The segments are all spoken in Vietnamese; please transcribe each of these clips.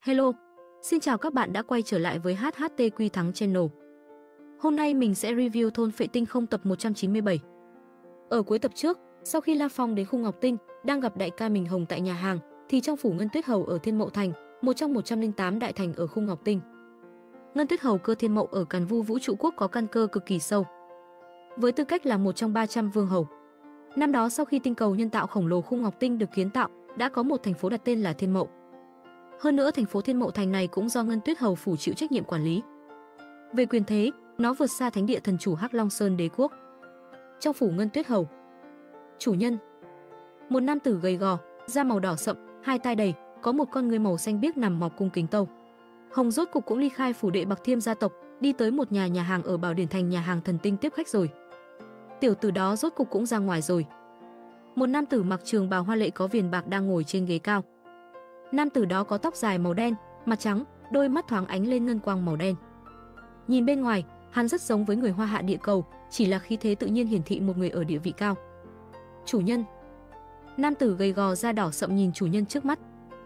Hello, xin chào các bạn đã quay trở lại với HHTQ Thắng Channel. Hôm nay mình sẽ review Thôn Phệ Tinh không tập 197. Ở cuối tập trước, sau khi La Phong đến khu Ngọc Tinh, đang gặp đại ca mình Hồng tại nhà hàng, thì trong phủ Ngân Tuyết Hầu ở Thiên Mậu Thành, một trong 108 đại thành ở khu Ngọc Tinh. Ngân Tuyết Hầu Cơ Thiên Mậu ở Càn Vu Vũ Trụ Quốc có căn cơ cực kỳ sâu. Với tư cách là một trong 300 vương hầu. Năm đó sau khi tinh cầu nhân tạo khổng lồ khu Ngọc Tinh được kiến tạo, đã có một thành phố đặt tên là Thiên Mậu. Hơn nữa thành phố Thiên Mậu Thành này cũng do Ngân Tuyết Hầu phủ chịu trách nhiệm quản lý. Về quyền thế, nó vượt xa thánh địa thần chủ Hắc Long Sơn Đế quốc. Trong phủ Ngân Tuyết Hầu, chủ nhân, một nam tử gầy gò, da màu đỏ sậm, hai tai đầy, có một con ngươi màu xanh biếc nằm mọc cung kính tâu. Hồng rốt cục cũng ly khai phủ đệ Bạc Thiêm gia tộc, đi tới một nhà hàng ở Bảo Điển Thành, nhà hàng Thần Tinh tiếp khách rồi. Tiểu tử đó rốt cục cũng ra ngoài rồi. Một nam tử mặc trường bào hoa lệ có viền bạc đang ngồi trên ghế cao. Nam tử đó có tóc dài màu đen, mặt trắng, đôi mắt thoáng ánh lên ngân quang màu đen. Nhìn bên ngoài, hắn rất giống với người Hoa Hạ địa cầu, chỉ là khí thế tự nhiên hiển thị một người ở địa vị cao. Chủ nhân. Nam tử gầy gò da đỏ sậm nhìn chủ nhân trước mắt.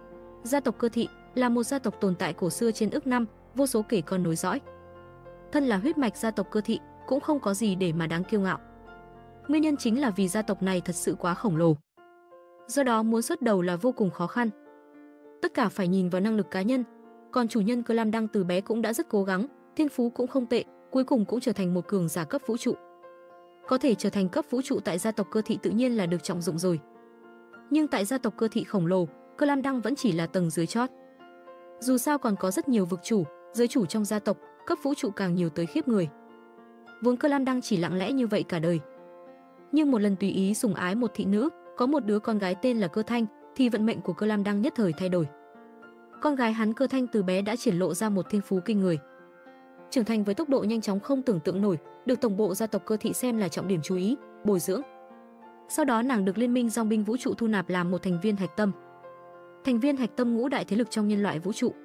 Gia tộc Cơ Thị là một gia tộc tồn tại cổ xưa trên ức năm, vô số kể con nối dõi. Thân là huyết mạch gia tộc Cơ Thị, cũng không có gì để mà đáng kiêu ngạo. Nguyên nhân chính là vì gia tộc này thật sự quá khổng lồ. Do đó muốn xuất đầu là vô cùng khó khăn. Tất cả phải nhìn vào năng lực cá nhân. Còn chủ nhân Cơ Lam Đăng từ bé cũng đã rất cố gắng, thiên phú cũng không tệ, cuối cùng cũng trở thành một cường giả cấp vũ trụ. Có thể trở thành cấp vũ trụ tại gia tộc Cơ Thị tự nhiên là được trọng dụng rồi. Nhưng tại gia tộc Cơ Thị khổng lồ, Cơ Lam Đăng vẫn chỉ là tầng dưới chót. Dù sao còn có rất nhiều vực chủ, giới chủ trong gia tộc, cấp vũ trụ càng nhiều tới khiếp người. Vốn Cơ Lam Đăng chỉ lặng lẽ như vậy cả đời. Nhưng một lần tùy ý sủng ái một thị nữ, có một đứa con gái tên là Cơ Thanh, thì vận mệnh của Cơ Lam Đăng nhất thời thay đổi. Con gái hắn Cơ Thanh từ bé đã triển lộ ra một thiên phú kinh người. Trưởng thành với tốc độ nhanh chóng không tưởng tượng nổi, được tổng bộ gia tộc Cơ Thị xem là trọng điểm chú ý, bồi dưỡng. Sau đó nàng được Liên minh Dòng binh vũ trụ thu nạp làm một thành viên hạch tâm. Thành viên hạch tâm ngũ đại thế lực trong nhân loại vũ trụ.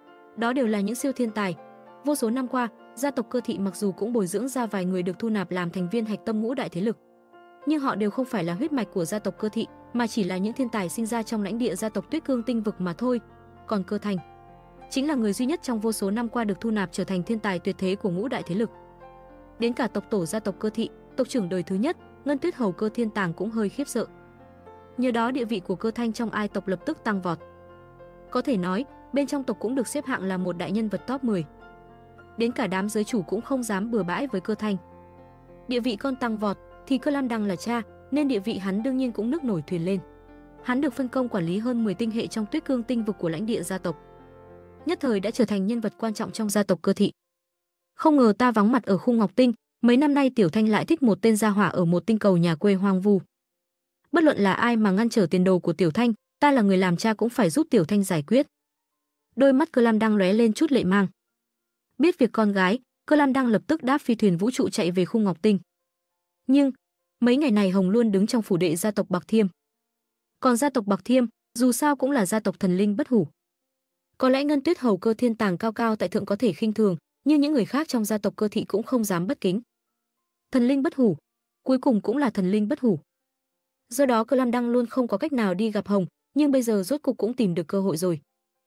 Đó đều là những siêu thiên tài. Vô số năm qua, gia tộc Cơ Thị mặc dù cũng bồi dưỡng ra vài người được thu nạp làm thành viên hạch tâm ngũ đại thế lực, nhưng họ đều không phải là huyết mạch của gia tộc Cơ Thị, mà chỉ là những thiên tài sinh ra trong lãnh địa gia tộc Tuyết Cương Tinh vực mà thôi. Còn Cơ Thanh chính là người duy nhất trong vô số năm qua được thu nạp trở thành thiên tài tuyệt thế của ngũ đại thế lực. Đến cả tộc tổ gia tộc Cơ Thị, tộc trưởng đời thứ nhất, Ngân Tuyết Hầu Cơ Thiên Tàng cũng hơi khiếp sợ. Nhờ đó địa vị của Cơ Thanh trong ai tộc lập tức tăng vọt. Có thể nói, bên trong tộc cũng được xếp hạng là một đại nhân vật top 10. Đến cả đám giới chủ cũng không dám bừa bãi với Cơ Thanh. Địa vị con tăng vọt thì Cơ Lam Đăng là cha, nên địa vị hắn đương nhiên cũng nước nổi thuyền lên. Hắn được phân công quản lý hơn 10 tinh hệ trong Tuyết Cương Tinh vực của lãnh địa gia tộc. Nhất thời đã trở thành nhân vật quan trọng trong gia tộc Cơ Thị. Không ngờ ta vắng mặt ở khu Ngọc Tinh, mấy năm nay Tiểu Thanh lại thích một tên gia hỏa ở một tinh cầu nhà quê hoang vu. Bất luận là ai mà ngăn trở tiền đồ của Tiểu Thanh, ta là người làm cha cũng phải giúp Tiểu Thanh giải quyết. Đôi mắt Cơ Lam Đăng lóe lên chút lệ mang. Biết việc con gái, Cơ Lam Đăng lập tức đáp phi thuyền vũ trụ chạy về khu Ngọc Tinh. Nhưng mấy ngày này Hồng luôn đứng trong phủ đệ gia tộc Bạc Thiêm. Còn gia tộc Bạc Thiêm, dù sao cũng là gia tộc thần linh bất hủ. Có lẽ Ngân Tuyết Hầu Cơ Thiên Tàng cao cao tại thượng có thể khinh thường, nhưng những người khác trong gia tộc Cơ Thị cũng không dám bất kính. Thần linh bất hủ, cuối cùng cũng là thần linh bất hủ. Do đó Cơ Lam Đăng luôn không có cách nào đi gặp Hồng, nhưng bây giờ rốt cục cũng tìm được cơ hội rồi.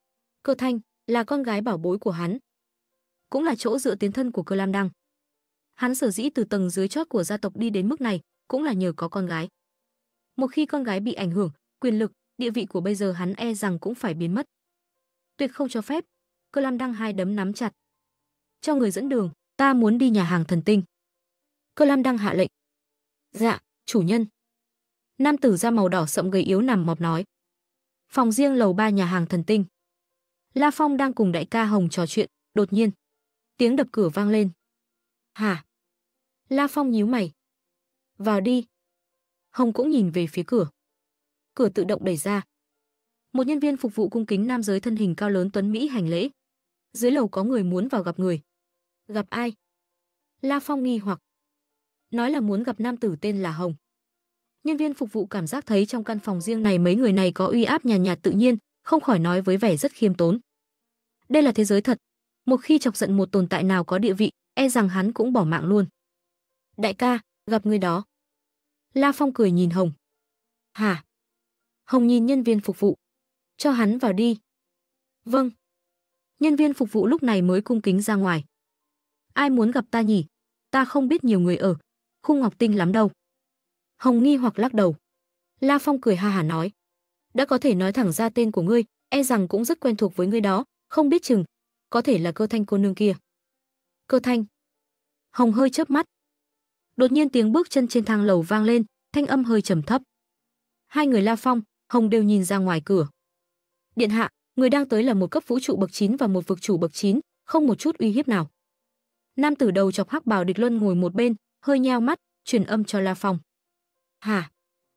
Cơ Thanh là con gái bảo bối của hắn, cũng là chỗ dựa tiến thân của Cơ Lam Đăng. Hắn sở dĩ từ tầng dưới chót của gia tộc đi đến mức này, cũng là nhờ có con gái. Một khi con gái bị ảnh hưởng, quyền lực, địa vị của bây giờ hắn e rằng cũng phải biến mất. Tuyệt không cho phép. Cơ Lam Đăng hai đấm nắm chặt. Cho người dẫn đường, ta muốn đi nhà hàng Thần Tinh. Cơ Lam Đăng hạ lệnh. Dạ, chủ nhân. Nam tử da màu đỏ sậm gầy yếu nằm mọp nói. Phòng riêng lầu 3 nhà hàng Thần Tinh. La Phong đang cùng đại ca Hồng trò chuyện, đột nhiên tiếng đập cửa vang lên. Hả? La Phong nhíu mày. Vào đi. Hồng cũng nhìn về phía cửa. Cửa tự động đẩy ra. Một nhân viên phục vụ cung kính nam giới thân hình cao lớn tuấn mỹ hành lễ. Dưới lầu có người muốn vào gặp người. Gặp ai? La Phong nghi hoặc. Nói là muốn gặp nam tử tên là Hồng. Nhân viên phục vụ cảm giác thấy trong căn phòng riêng này mấy người này có uy áp nhàn nhạt tự nhiên, không khỏi nói với vẻ rất khiêm tốn. Đây là thế giới thật. Một khi chọc giận một tồn tại nào có địa vị, e rằng hắn cũng bỏ mạng luôn. Đại ca, gặp người đó. La Phong cười nhìn Hồng. Hả? Hồng nhìn nhân viên phục vụ. Cho hắn vào đi. Vâng. Nhân viên phục vụ lúc này mới cung kính ra ngoài. Ai muốn gặp ta nhỉ? Ta không biết nhiều người ở Khu Ngọc Tinh lắm đâu. Hồng nghi hoặc lắc đầu. La Phong cười ha hả nói. Đã có thể nói thẳng ra tên của ngươi, e rằng cũng rất quen thuộc với ngươi đó, không biết chừng có thể là Cơ Thanh cô nương kia. Cơ Thanh. Hồng hơi chớp mắt. Đột nhiên tiếng bước chân trên thang lầu vang lên, thanh âm hơi trầm thấp. Hai người La Phong, Hồng đều nhìn ra ngoài cửa. Điện hạ, người đang tới là một cấp vũ trụ bậc 9 và một vực chủ bậc 9, không một chút uy hiếp nào. Nam tử đầu chọc hắc bào Địch Luân ngồi một bên, hơi nheo mắt, truyền âm cho La Phong. Hả?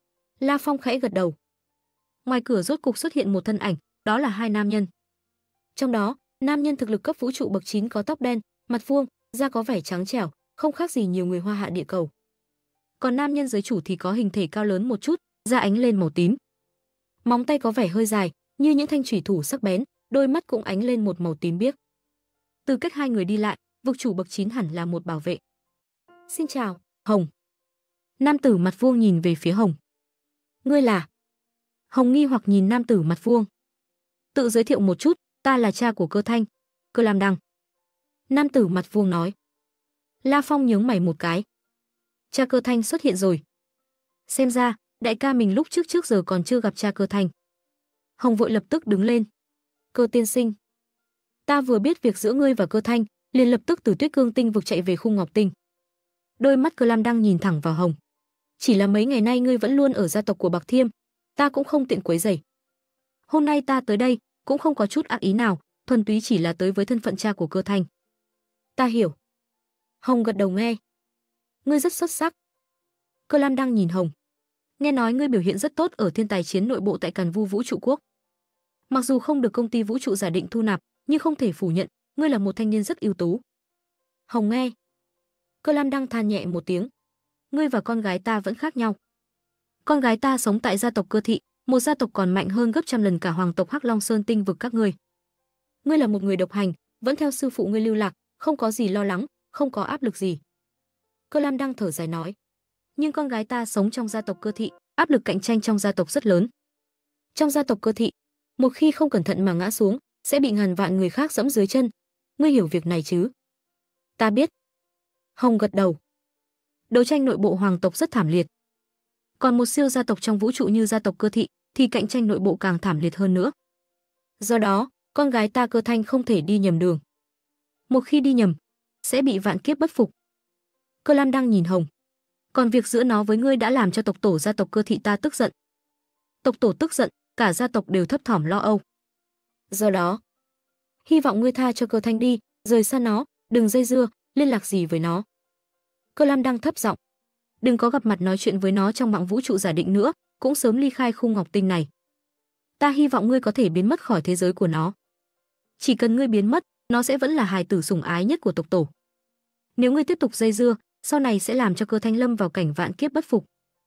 La Phong khẽ gật đầu. Ngoài cửa rốt cục xuất hiện một thân ảnh, đó là hai nam nhân. Trong đó, nam nhân thực lực cấp vũ trụ bậc 9 có tóc đen, mặt vuông, da có vẻ trắng trẻo, không khác gì nhiều người Hoa Hạ địa cầu. Còn nam nhân giới chủ thì có hình thể cao lớn một chút, da ánh lên màu tím. Móng tay có vẻ hơi dài, như những thanh chủy thủ sắc bén, đôi mắt cũng ánh lên một màu tím biếc. Từ cách hai người đi lại, vực chủ bậc 9 hẳn là một bảo vệ. Xin chào, Hồng. Nam tử mặt vuông nhìn về phía Hồng. Ngươi là? Hồng nghi hoặc nhìn nam tử mặt vuông. Tự giới thiệu một chút, ta là cha của Cơ Thanh, Cơ Lam Đăng. Nam tử mặt vuông nói. La Phong nhướng mày một cái. Cha Cơ Thanh xuất hiện rồi. Xem ra, đại ca mình lúc trước giờ còn chưa gặp cha Cơ Thanh. Hồng vội lập tức đứng lên. Cơ tiên sinh. Ta vừa biết việc giữa ngươi và Cơ Thanh, liền lập tức từ Tuyết Cương Tinh vực chạy về Khu Ngọc Tinh. Đôi mắt Cơ Lam Đăng nhìn thẳng vào Hồng. Chỉ là mấy ngày nay ngươi vẫn luôn ở gia tộc của Bạc Thiêm, ta cũng không tiện quấy rầy. Hôm nay ta tới đây cũng không có chút ác ý nào, thuần túy chỉ là tới với thân phận cha của Cơ Thanh. Ta hiểu. Hồng gật đầu nghe. Ngươi rất xuất sắc. Cơ Lam Đăng nhìn Hồng. Nghe nói ngươi biểu hiện rất tốt ở thiên tài chiến nội bộ tại Càn Vu Vũ trụ quốc. Mặc dù không được công ty vũ trụ giả định thu nạp, nhưng không thể phủ nhận, ngươi là một thanh niên rất ưu tú. Hồng nghe. Cơ Lam Đăng than nhẹ một tiếng. Ngươi và con gái ta vẫn khác nhau. Con gái ta sống tại gia tộc Cơ thị, một gia tộc còn mạnh hơn gấp trăm lần cả hoàng tộc Hắc Long Sơn Tinh vực các ngươi. Ngươi là một người độc hành, vẫn theo sư phụ ngươi lưu lạc, không có gì lo lắng, không có áp lực gì. Cơ Lam Đăng thở dài nói. Nhưng con gái ta sống trong gia tộc Cơ thị, áp lực cạnh tranh trong gia tộc rất lớn. Trong gia tộc Cơ thị, một khi không cẩn thận mà ngã xuống, sẽ bị ngàn vạn người khác giẫm dưới chân. Ngươi hiểu việc này chứ? Ta biết. Hồng gật đầu. Đấu tranh nội bộ hoàng tộc rất thảm liệt. Còn một siêu gia tộc trong vũ trụ như gia tộc Cơ thị thì cạnh tranh nội bộ càng thảm liệt hơn nữa. Do đó, con gái ta Cơ Thanh không thể đi nhầm đường. Một khi đi nhầm, sẽ bị vạn kiếp bất phục. Cơ Lam Đăng nhìn Hồng. Còn việc giữa nó với ngươi đã làm cho tộc tổ gia tộc Cơ thị ta tức giận. Tộc tổ tức giận, cả gia tộc đều thấp thỏm lo âu. Do đó, hy vọng ngươi tha cho Cơ Thanh đi, rời xa nó, đừng dây dưa, liên lạc gì với nó. Cơ Lam Đăng thấp giọng. Đừng có gặp mặt nói chuyện với nó trong mạng vũ trụ giả định nữa, cũng sớm ly khai Khu Ngọc Tinh này. Ta hy vọng ngươi có thể biến mất khỏi thế giới của nó. Chỉ cần ngươi biến mất, nó sẽ vẫn là hài tử sủng ái nhất của tộc tổ. Nếu ngươi tiếp tục dây dưa, sau này sẽ làm cho Cơ Thanh lâm vào cảnh vạn kiếp bất phục.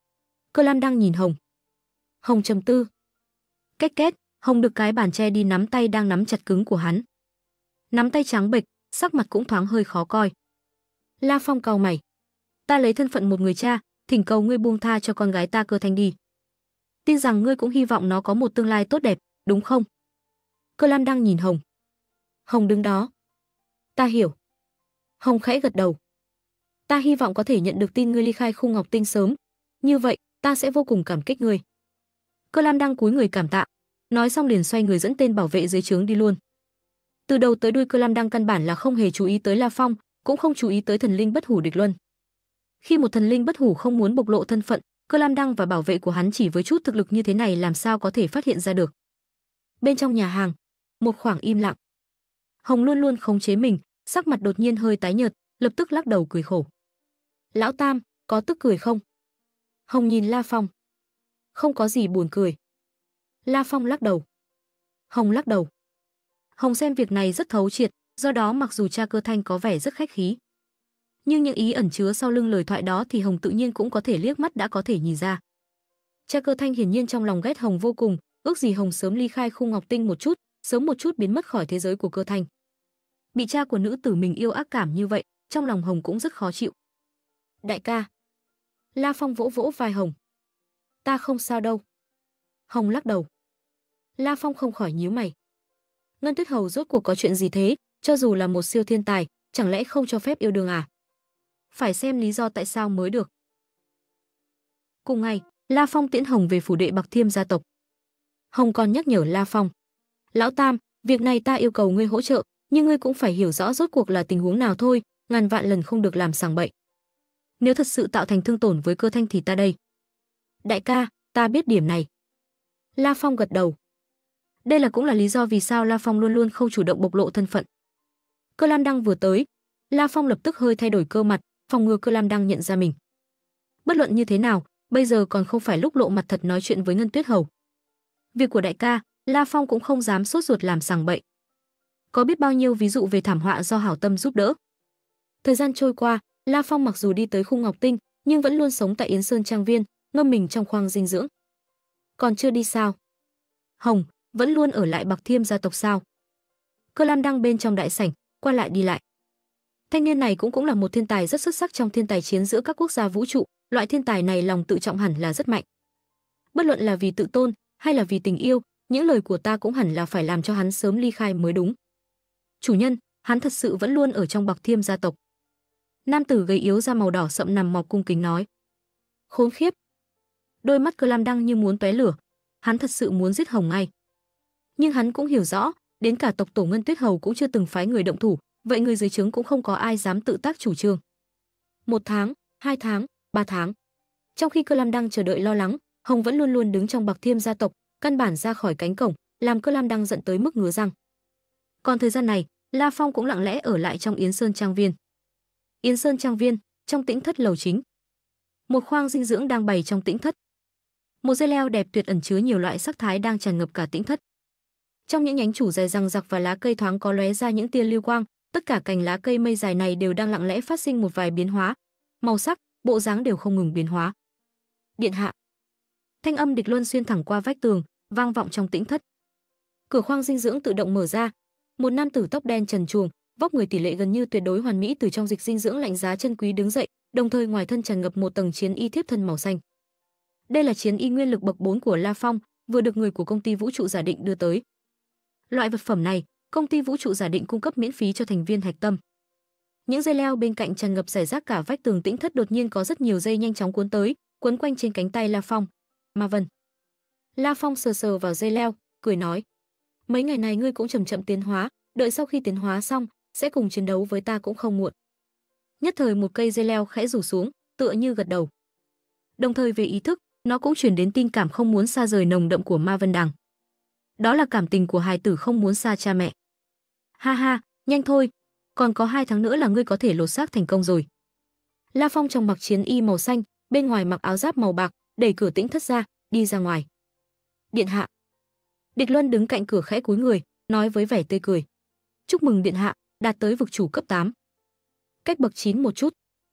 Cơ Lam Đăng nhìn Hồng. Hồng trầm tư. Két két, Hồng được cái bàn che đi nắm tay đang nắm chặt cứng của hắn. Nắm tay trắng bệch, sắc mặt cũng thoáng hơi khó coi. La Phong cau mày. Ta lấy thân phận một người cha, thỉnh cầu ngươi buông tha cho con gái ta Cơ Thanh đi. Tin rằng ngươi cũng hy vọng nó có một tương lai tốt đẹp, đúng không? Cơ Lam Đăng nhìn Hồng. Hồng đứng đó. Ta hiểu. Hồng khẽ gật đầu. Ta hy vọng có thể nhận được tin ngươi ly khai Khu Ngọc Tinh sớm. Như vậy, ta sẽ vô cùng cảm kích ngươi. Cơ Lam Đăng cúi người cảm tạ. Nói xong liền xoay người dẫn tên bảo vệ dưới trướng đi luôn. Từ đầu tới đuôi Cơ Lam Đăng căn bản là không hề chú ý tới La Phong, cũng không chú ý tới thần linh bất hủ Địch Luân. Khi một thần linh bất hủ không muốn bộc lộ thân phận, Cơ Lam Đăng và bảo vệ của hắn chỉ với chút thực lực như thế này làm sao có thể phát hiện ra được. Bên trong nhà hàng, một khoảng im lặng. Hồng luôn luôn khống chế mình, sắc mặt đột nhiên hơi tái nhợt, lập tức lắc đầu cười khổ. Lão Tam, có tức cười không? Hồng nhìn La Phong. Không có gì buồn cười. La Phong lắc đầu. Hồng lắc đầu. Hồng xem việc này rất thấu triệt, do đó mặc dù cha Cơ Thanh có vẻ rất khách khí, nhưng những ý ẩn chứa sau lưng lời thoại đó thì Hồng tự nhiên cũng có thể liếc mắt đã có thể nhìn ra. Cha Cơ Thanh hiển nhiên trong lòng ghét Hồng vô cùng, ước gì Hồng sớm ly khai Khu Ngọc Tinh một chút, sớm một chút biến mất khỏi thế giới của Cơ Thanh. Bị cha của nữ tử mình yêu ác cảm như vậy, trong lòng Hồng cũng rất khó chịu. Đại ca. La Phong vỗ vỗ vai Hồng. Ta không sao đâu. Hồng lắc đầu. La Phong không khỏi nhíu mày. Ngân Tuyết Hầu rốt cuộc có chuyện gì thế? Cho dù là một siêu thiên tài, chẳng lẽ không cho phép yêu đương à? Phải xem lý do tại sao mới được. Cùng ngày, La Phong tiễn Hồng về phủ đệ Bạc Thiêm gia tộc. Hồng còn nhắc nhở La Phong: "Lão Tam, việc này ta yêu cầu ngươi hỗ trợ, nhưng ngươi cũng phải hiểu rõ rốt cuộc là tình huống nào thôi, ngàn vạn lần không được làm sằng bậy. Nếu thật sự tạo thành thương tổn với Cơ Thanh thì ta đây." "Đại ca, ta biết điểm này." La Phong gật đầu. Đây cũng là lý do vì sao La Phong luôn luôn không chủ động bộc lộ thân phận. Cơ Lam Đăng vừa tới, La Phong lập tức hơi thay đổi cơ mặt, phòng ngừa Cơ Lam Đăng nhận ra mình. Bất luận như thế nào, bây giờ còn không phải lúc lộ mặt thật nói chuyện với Ngân Tuyết Hầu. Việc của đại ca, La Phong cũng không dám sốt ruột làm sằng bậy. Có biết bao nhiêu ví dụ về thảm họa do hảo tâm giúp đỡ. Thời gian trôi qua, La Phong mặc dù đi tới Khung Ngọc Tinh, nhưng vẫn luôn sống tại Yến Sơn Trang Viên, ngâm mình trong khoang dinh dưỡng. Còn chưa đi sao? Hồng vẫn luôn ở lại Bạc Thiêm gia tộc sao? Cơ Lam Đăng bên trong đại sảnh, qua lại đi lại. Thanh niên này cũng là một thiên tài rất xuất sắc trong thiên tài chiến giữa các quốc gia vũ trụ, loại thiên tài này lòng tự trọng hẳn là rất mạnh. Bất luận là vì tự tôn hay là vì tình yêu, những lời của ta cũng hẳn là phải làm cho hắn sớm ly khai mới đúng. Chủ nhân, hắn thật sự vẫn luôn ở trong Bạc Thiêm gia tộc. Nam tử gầy yếu da màu đỏ sậm nằm mọc cung kính nói. Khốn khiếp. Đôi mắt Cơ Lam Đăng như muốn tóe lửa, hắn thật sự muốn giết Hồng ngay. Nhưng hắn cũng hiểu rõ, đến cả tộc tổ Ngân Tuyết Hầu cũng chưa từng phái người động thủ, vậy người dưới trướng cũng không có ai dám tự tác chủ trương. 1 tháng, 2 tháng, 3 tháng. Trong khi Cơ Lam Đăng chờ đợi lo lắng, Hồng vẫn luôn luôn đứng trong Bạc Thiêm gia tộc, căn bản ra khỏi cánh cổng, làm Cơ Lam Đăng giận tới mức ngứa răng. Còn thời gian này, La Phong cũng lặng lẽ ở lại trong Yến Sơn Trang Viên. Yến Sơn Trang Viên, trong tĩnh thất lầu chính. Một khoang dinh dưỡng đang bày trong tĩnh thất. Một dây leo đẹp tuyệt ẩn chứa nhiều loại sắc thái đang tràn ngập cả tĩnh thất. Trong những nhánh chủ dài răng rặc và lá cây thoáng có lóe ra những tia lưu quang, tất cả cành lá cây mây dài này đều đang lặng lẽ phát sinh một vài biến hóa, màu sắc, bộ dáng đều không ngừng biến hóa. Điện hạ. Thanh âm Địch Luân xuyên thẳng qua vách tường, vang vọng trong tĩnh thất. Cửa khoang dinh dưỡng tự động mở ra, một nam tử tóc đen trần truồng, vóc người tỷ lệ gần như tuyệt đối hoàn mỹ từ trong dịch dinh dưỡng lạnh giá chân quý đứng dậy, đồng thời ngoài thân tràn ngập một tầng chiến y thiếp thân màu xanh. Đây là chiến y nguyên lực bậc 4 của La Phong, vừa được người của công ty vũ trụ Giả Định đưa tới. Loại vật phẩm này, công ty vũ trụ Giả Định cung cấp miễn phí cho thành viên hạch tâm. Những dây leo bên cạnh tràn ngập rải rác cả vách tường tĩnh thất, đột nhiên có rất nhiều dây nhanh chóng cuốn tới, quấn quanh trên cánh tay La Phong. Ma Vân. La Phong sờ sờ vào dây leo, cười nói: "Mấy ngày này ngươi cũng chậm chậm tiến hóa, đợi sau khi tiến hóa xong, sẽ cùng chiến đấu với ta cũng không muộn." Nhất thời một cây dây leo khẽ rủ xuống, tựa như gật đầu. Đồng thời về ý thức, nó cũng truyền đến tin cảm không muốn xa rời nồng đậm của Ma Vân Đằng. Đó là cảm tình của hài tử không muốn xa cha mẹ. Ha ha, nhanh thôi, còn có 2 tháng nữa là ngươi có thể lột xác thành công rồi. La Phong trong mặc chiến y màu xanh, bên ngoài mặc áo giáp màu bạc, đẩy cửa tĩnh thất ra, đi ra ngoài. Điện hạ. Địch Luân đứng cạnh cửa khẽ cúi người, nói với vẻ tươi cười: "Chúc mừng điện hạ, đạt tới vực chủ cấp 8. Cách bậc 9 một chút."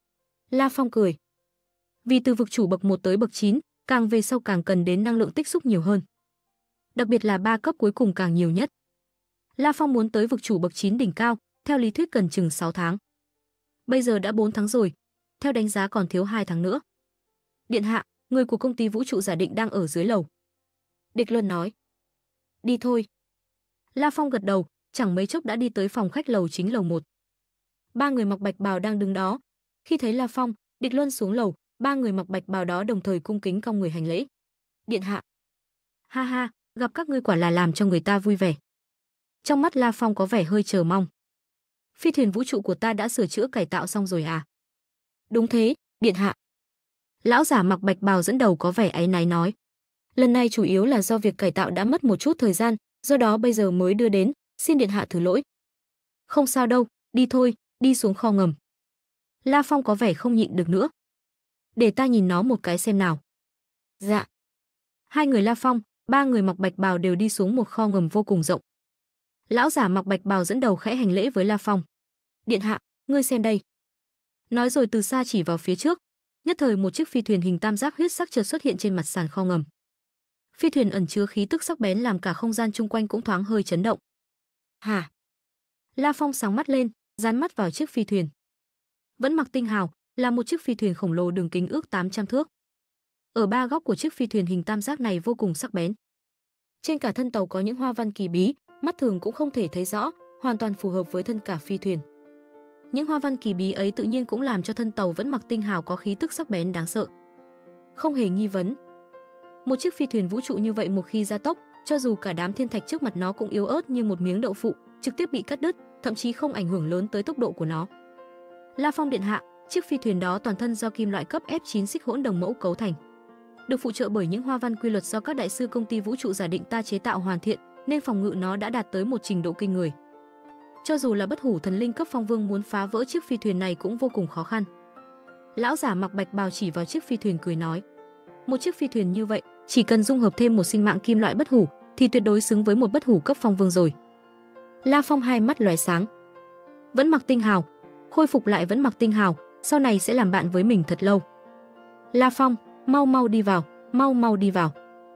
La Phong cười. Vì từ vực chủ bậc 1 tới bậc 9, càng về sau càng cần đến năng lượng tích xúc nhiều hơn. Đặc biệt là 3 cấp cuối cùng càng nhiều nhất. La Phong muốn tới vực chủ bậc 9 đỉnh cao, theo lý thuyết cần chừng 6 tháng. Bây giờ đã 4 tháng rồi, theo đánh giá còn thiếu 2 tháng nữa. Điện hạ, người của công ty vũ trụ Giả Định đang ở dưới lầu. Địch Luân nói. Đi thôi. La Phong gật đầu, chẳng mấy chốc đã đi tới phòng khách lầu chính lầu 1. 3 người mặc bạch bào đang đứng đó. Khi thấy La Phong, Địch Luân xuống lầu, 3 người mặc bạch bào đó đồng thời cung kính cong người hành lễ. Điện hạ. Ha ha, gặp các ngươi quả là làm cho người ta vui vẻ. Trong mắt La Phong có vẻ hơi chờ mong. Phi thuyền vũ trụ của ta đã sửa chữa cải tạo xong rồi à? Đúng thế, điện hạ. Lão giả mặc bạch bào dẫn đầu có vẻ áy náy nói. Lần này chủ yếu là do việc cải tạo đã mất một chút thời gian, do đó bây giờ mới đưa đến, xin điện hạ thứ lỗi. Không sao đâu, đi thôi, đi xuống kho ngầm. La Phong có vẻ không nhịn được nữa. Để ta nhìn nó một cái xem nào. Dạ. 2 người La Phong, 3 người mặc bạch bào đều đi xuống một kho ngầm vô cùng rộng. Lão giả mặc bạch bào dẫn đầu khẽ hành lễ với La Phong. Điện hạ, ngươi xem đây. Nói rồi từ xa chỉ vào phía trước. Nhất thời một chiếc phi thuyền hình tam giác huyết sắc chợt xuất hiện trên mặt sàn kho ngầm. Phi thuyền ẩn chứa khí tức sắc bén làm cả không gian chung quanh cũng thoáng hơi chấn động. Hả? La Phong sáng mắt lên, dán mắt vào chiếc phi thuyền. Vẫn mặc tinh hào, là một chiếc phi thuyền khổng lồ đường kính ước 800 thước. Ở 3 góc của chiếc phi thuyền hình tam giác này vô cùng sắc bén. Trên cả thân tàu có những hoa văn kỳ bí, mắt thường cũng không thể thấy rõ, hoàn toàn phù hợp với thân cả phi thuyền. Những hoa văn kỳ bí ấy tự nhiên cũng làm cho thân tàu vẫn mặc tinh hào có khí tức sắc bén đáng sợ. Không hề nghi vấn. Một chiếc phi thuyền vũ trụ như vậy một khi gia tốc, cho dù cả đám thiên thạch trước mặt nó cũng yếu ớt như một miếng đậu phụ, trực tiếp bị cắt đứt, thậm chí không ảnh hưởng lớn tới tốc độ của nó. La Phong điện hạ, chiếc phi thuyền đó toàn thân do kim loại cấp F9 xích hỗn đồng mẫu cấu thành, được phụ trợ bởi những hoa văn quy luật do các đại sư công ty vũ trụ giả định ta chế tạo hoàn thiện, nên phòng ngự nó đã đạt tới một trình độ kinh người. Cho dù là bất hủ thần linh cấp phong vương muốn phá vỡ chiếc phi thuyền này cũng vô cùng khó khăn. Lão giả mặc bạch bào chỉ vào chiếc phi thuyền cười nói: một chiếc phi thuyền như vậy, chỉ cần dung hợp thêm một sinh mạng kim loại bất hủ thì tuyệt đối xứng với một bất hủ cấp phong vương rồi. La Phong hai mắt lóe sáng. Vẫn mặc tinh hào, khôi phục lại vẫn mặc tinh hào, sau này sẽ làm bạn với mình thật lâu. La Phong, mau mau đi vào, mau mau đi vào.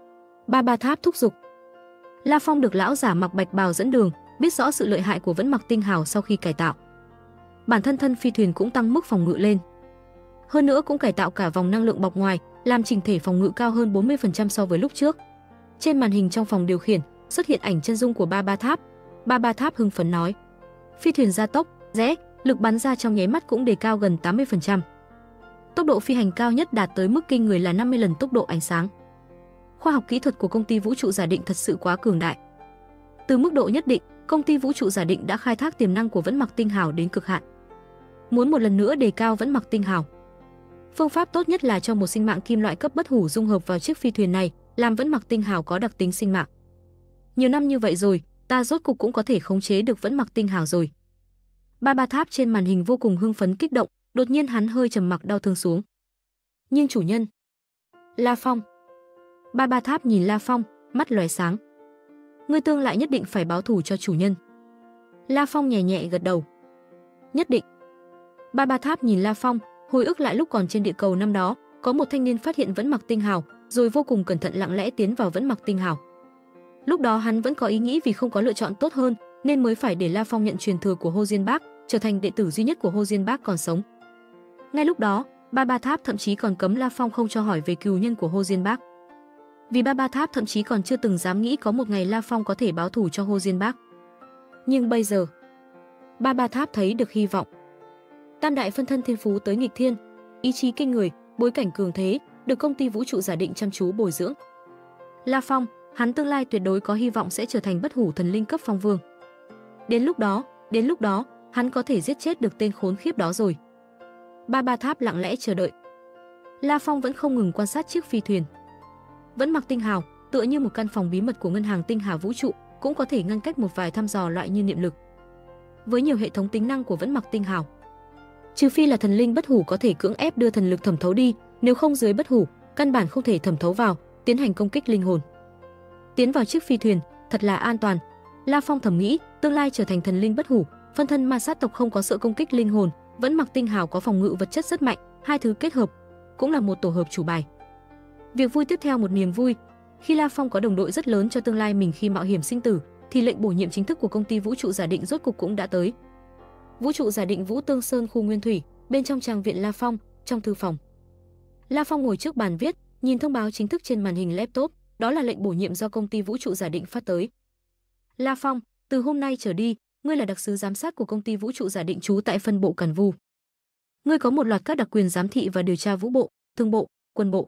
Ba Tháp thúc giục. La Phong được lão giả mặc bạch bào dẫn đường, biết rõ sự lợi hại của vẫn mặc tinh hào sau khi cải tạo. Bản thân thân phi thuyền cũng tăng mức phòng ngự lên. Hơn nữa cũng cải tạo cả vòng năng lượng bọc ngoài, làm chỉnh thể phòng ngự cao hơn 40% so với lúc trước. Trên màn hình trong phòng điều khiển xuất hiện ảnh chân dung của Ba Tháp. Ba Tháp hưng phấn nói: phi thuyền gia tốc, rẽ, lực bắn ra trong nháy mắt cũng đề cao gần 80%. Tốc độ phi hành cao nhất đạt tới mức kinh người là 50 lần tốc độ ánh sáng. Khoa học kỹ thuật của công ty vũ trụ giả định thật sự quá cường đại. Từ mức độ nhất định, công ty vũ trụ giả định đã khai thác tiềm năng của vẫn mặc tinh hào đến cực hạn. Muốn một lần nữa đề cao vẫn mặc tinh hào, phương pháp tốt nhất là cho một sinh mạng kim loại cấp bất hủ dung hợp vào chiếc phi thuyền này, làm vẫn mặc tinh hào có đặc tính sinh mạng. Nhiều năm như vậy rồi, ta rốt cục cũng có thể khống chế được vẫn mặc tinh hào rồi. Ba Tháp trên màn hình vô cùng hưng phấn kích động, đột nhiên hắn hơi trầm mặc đau thương xuống. Nhưng chủ nhân, La Phong. Ba Tháp nhìn La Phong, mắt lóe sáng. Ngươi tương lại nhất định phải báo thù cho chủ nhân. La Phong nhẹ nhẹ gật đầu. Nhất định. Ba Tháp nhìn La Phong, hồi ức lại lúc còn trên địa cầu năm đó, có một thanh niên phát hiện vẫn mặc tinh hào, rồi vô cùng cẩn thận lặng lẽ tiến vào vẫn mặc tinh hào. Lúc đó hắn vẫn có ý nghĩ vì không có lựa chọn tốt hơn, nên mới phải để La Phong nhận truyền thừa của Hồ Diên Bác, trở thành đệ tử duy nhất của Hồ Diên Bác còn sống. Ngay lúc đó, Ba Tháp thậm chí còn cấm La Phong không cho hỏi về cừu nhân của Hồ Diên Bác. Vì Ba Tháp thậm chí còn chưa từng dám nghĩ có một ngày La Phong có thể báo thù cho Hồ Diên Bác. Nhưng bây giờ, Ba Tháp thấy được hy vọng. Tam đại phân thân thiên phú tới nghịch thiên, ý chí kinh người, bối cảnh cường thế, được công ty vũ trụ giả định chăm chú bồi dưỡng. La Phong, hắn tương lai tuyệt đối có hy vọng sẽ trở thành bất hủ thần linh cấp phong vương. Đến lúc đó, hắn có thể giết chết được tên khốn khiếp đó rồi. Ba Tháp lặng lẽ chờ đợi. La Phong vẫn không ngừng quan sát chiếc phi thuyền. Vẫn mặc tinh hào, tựa như một căn phòng bí mật của ngân hàng tinh hà vũ trụ, cũng có thể ngăn cách một vài thăm dò loại như niệm lực. Với nhiều hệ thống tính năng của vẫn mặc tinh hào, trừ phi là thần linh bất hủ có thể cưỡng ép đưa thần lực thẩm thấu đi, nếu không dưới bất hủ, căn bản không thể thẩm thấu vào, tiến hành công kích linh hồn. Tiến vào chiếc phi thuyền, thật là an toàn. La Phong thầm nghĩ, tương lai trở thành thần linh bất hủ, phân thân ma sát tộc không có sợ công kích linh hồn, vẫn mặc tinh hào có phòng ngự vật chất rất mạnh, hai thứ kết hợp cũng là một tổ hợp chủ bài. Việc vui tiếp theo một niềm vui, khi La Phong có đồng đội rất lớn cho tương lai mình khi mạo hiểm sinh tử, thì lệnh bổ nhiệm chính thức của công ty vũ trụ giả định rốt cục cũng đã tới. Vũ trụ giả định Vũ Tương Sơn khu Nguyên Thủy, bên trong trang viện La Phong, trong thư phòng. La Phong ngồi trước bàn viết, nhìn thông báo chính thức trên màn hình laptop, đó là lệnh bổ nhiệm do công ty vũ trụ giả định phát tới. La Phong, từ hôm nay trở đi, ngươi là đặc sứ giám sát của công ty vũ trụ giả định trú tại phân bộ Càn Vu. Ngươi có một loạt các đặc quyền giám thị và điều tra vũ bộ, thương bộ, quân bộ.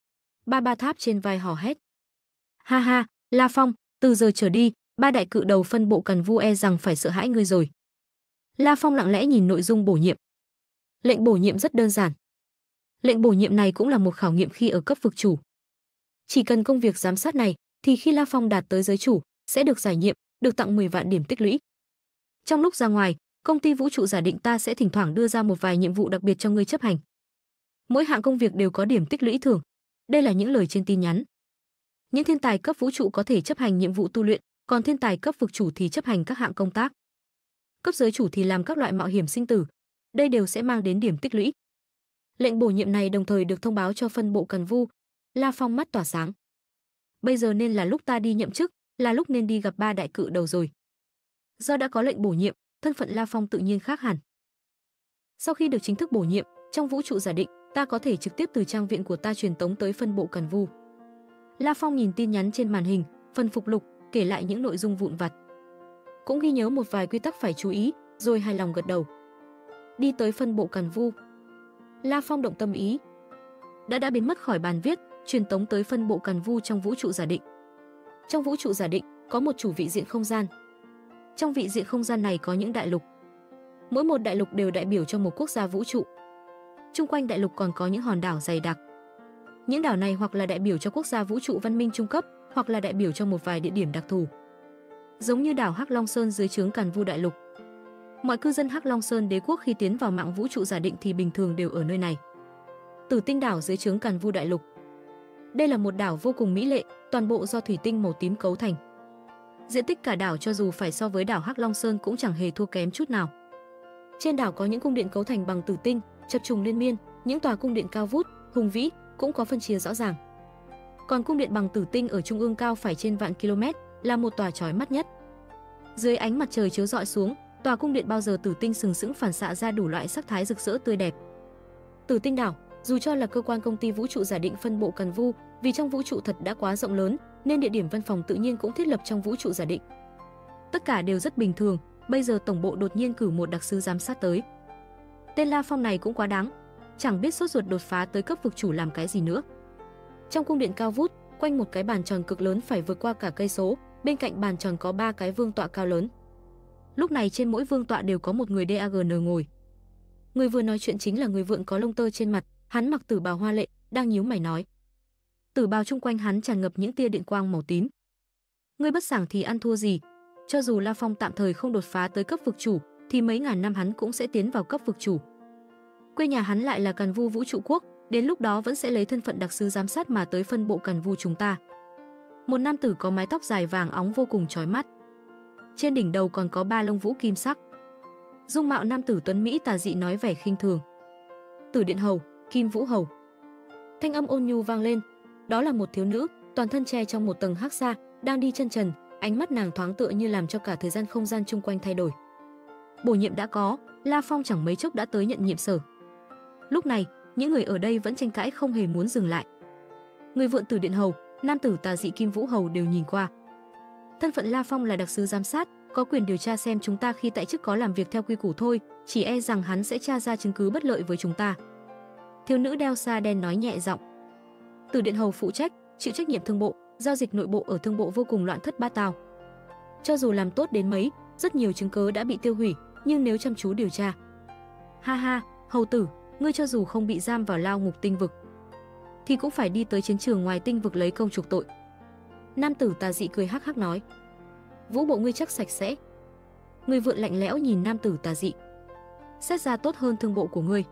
Ba Tháp trên vai hò hét. Ha ha, La Phong, từ giờ trở đi, ba đại cự đầu phân bộ Càn Vu e rằng phải sợ hãi ngươi rồi. La Phong lặng lẽ nhìn nội dung bổ nhiệm. Lệnh bổ nhiệm rất đơn giản. Lệnh bổ nhiệm này cũng là một khảo nghiệm khi ở cấp vực chủ. Chỉ cần công việc giám sát này, thì khi La Phong đạt tới giới chủ, sẽ được giải nhiệm, được tặng 10 vạn điểm tích lũy. Trong lúc ra ngoài, công ty vũ trụ giả định ta sẽ thỉnh thoảng đưa ra một vài nhiệm vụ đặc biệt cho ngươi chấp hành. Mỗi hạng công việc đều có điểm tích lũy thưởng. Đây là những lời trên tin nhắn. Những thiên tài cấp vũ trụ có thể chấp hành nhiệm vụ tu luyện, còn thiên tài cấp vực chủ thì chấp hành các hạng công tác. Cấp giới chủ thì làm các loại mạo hiểm sinh tử. Đây đều sẽ mang đến điểm tích lũy. Lệnh bổ nhiệm này đồng thời được thông báo cho phân bộ Càn Vu. La Phong mắt tỏa sáng. Bây giờ nên là lúc ta đi nhậm chức, là lúc nên đi gặp ba đại cự đầu rồi. Do đã có lệnh bổ nhiệm, thân phận La Phong tự nhiên khác hẳn. Sau khi được chính thức bổ nhiệm, trong vũ trụ giả định, ta có thể trực tiếp từ trang viện của ta truyền tống tới phân bộ Càn Vu. La Phong nhìn tin nhắn trên màn hình, phần mục lục, kể lại những nội dung vụn vặt. cũng ghi nhớ một vài quy tắc phải chú ý, rồi hài lòng gật đầu. Đi tới phân bộ Càn Vu, La Phong động tâm ý. Đã biến mất khỏi bàn viết, truyền tống tới phân bộ Càn Vu trong vũ trụ giả định. Trong vũ trụ giả định có một chủ vị diện không gian. Trong vị diện không gian này có những đại lục. Mỗi một đại lục đều đại biểu cho một quốc gia vũ trụ. Chung quanh đại lục còn có những hòn đảo dày đặc. Những đảo này hoặc là đại biểu cho quốc gia vũ trụ văn minh trung cấp, hoặc là đại biểu cho một vài địa điểm đặc thù. Giống như đảo Hắc Long Sơn dưới trướng Càn Vu đại lục. Mọi cư dân Hắc Long Sơn đế quốc khi tiến vào mạng vũ trụ giả định thì bình thường đều ở nơi này. Tử Tinh đảo dưới trướng Càn Vu đại lục. Đây là một đảo vô cùng mỹ lệ, toàn bộ do thủy tinh màu tím cấu thành. Diện tích cả đảo cho dù phải so với đảo Hắc Long Sơn cũng chẳng hề thua kém chút nào. Trên đảo có những cung điện cấu thành bằng tử tinh, chập trùng liên miên, những tòa cung điện cao vút, hùng vĩ cũng có phân chia rõ ràng. Còn cung điện bằng tử tinh ở trung ương cao phải trên vạn km, là một tòa chói mắt nhất. Dưới ánh mặt trời chiếu rọi xuống, tòa cung điện bao giờ tử tinh sừng sững phản xạ ra đủ loại sắc thái rực rỡ tươi đẹp. Tử Tinh đảo, dù cho là cơ quan công ty vũ trụ giả định phân bộ Càn Vu, vì trong vũ trụ thật đã quá rộng lớn, nên địa điểm văn phòng tự nhiên cũng thiết lập trong vũ trụ giả định. Tất cả đều rất bình thường, bây giờ tổng bộ đột nhiên cử một đặc sứ giám sát tới. Tên La Phong này cũng quá đáng, chẳng biết sốt ruột đột phá tới cấp vực chủ làm cái gì nữa. Trong cung điện cao vút, quanh một cái bàn tròn cực lớn phải vượt qua cả cây số, bên cạnh bàn tròn có 3 cái vương tọa cao lớn. Lúc này trên mỗi vương tọa đều có một người DAGN ngồi. Người vừa nói chuyện chính là người vượn có lông tơ trên mặt, hắn mặc tử bào hoa lệ, đang nhíu mày nói. Tử bào chung quanh hắn tràn ngập những tia điện quang màu tím. Ngươi bất sảng thì ăn thua gì? Cho dù La Phong tạm thời không đột phá tới cấp vực chủ, thì mấy ngàn năm hắn cũng sẽ tiến vào cấp vực chủ. Quê nhà hắn lại là Càn Vu vũ trụ quốc, đến lúc đó vẫn sẽ lấy thân phận đặc sứ giám sát mà tới phân bộ Càn Vu chúng ta. Một nam tử có mái tóc dài vàng óng vô cùng chói mắt. Trên đỉnh đầu còn có 3 lông vũ kim sắc. Dung mạo nam tử tuấn mỹ tà dị nói vẻ khinh thường. Tử Điện Hầu, Kim Vũ Hầu. Thanh âm ôn nhu vang lên, đó là một thiếu nữ, toàn thân che trong một tầng hắc sa, đang đi chân trần, ánh mắt nàng thoáng tựa như làm cho cả thời gian không gian chung quanh thay đổi. Bổ nhiệm đã có, La Phong chẳng mấy chốc đã tới nhận nhiệm sở. Lúc này, những người ở đây vẫn tranh cãi không hề muốn dừng lại. Người vượn Tử Điện Hầu, nam tử tà dị Kim Vũ Hầu đều nhìn qua. Thân phận La Phong là đặc sứ giám sát, có quyền điều tra xem chúng ta khi tại chức có làm việc theo quy củ thôi, chỉ e rằng hắn sẽ tra ra chứng cứ bất lợi với chúng ta. Thiếu nữ đeo sa đen nói nhẹ giọng. Tử Điện Hầu phụ trách, chịu trách nhiệm thương bộ, giao dịch nội bộ ở thương bộ vô cùng loạn thất bát tao. Cho dù làm tốt đến mấy, rất nhiều chứng cứ đã bị tiêu hủy, nhưng nếu chăm chú điều tra. Ha ha, hầu tử, ngươi cho dù không bị giam vào lao ngục tinh vực, thì cũng phải đi tới chiến trường ngoài tinh vực lấy công chuộc tội. Nam tử tà dị cười hắc hắc nói. Vũ bộ ngươi chắc sạch sẽ. Người vượn lạnh lẽo nhìn nam tử tà dị. Xét ra tốt hơn thương bộ của ngươi.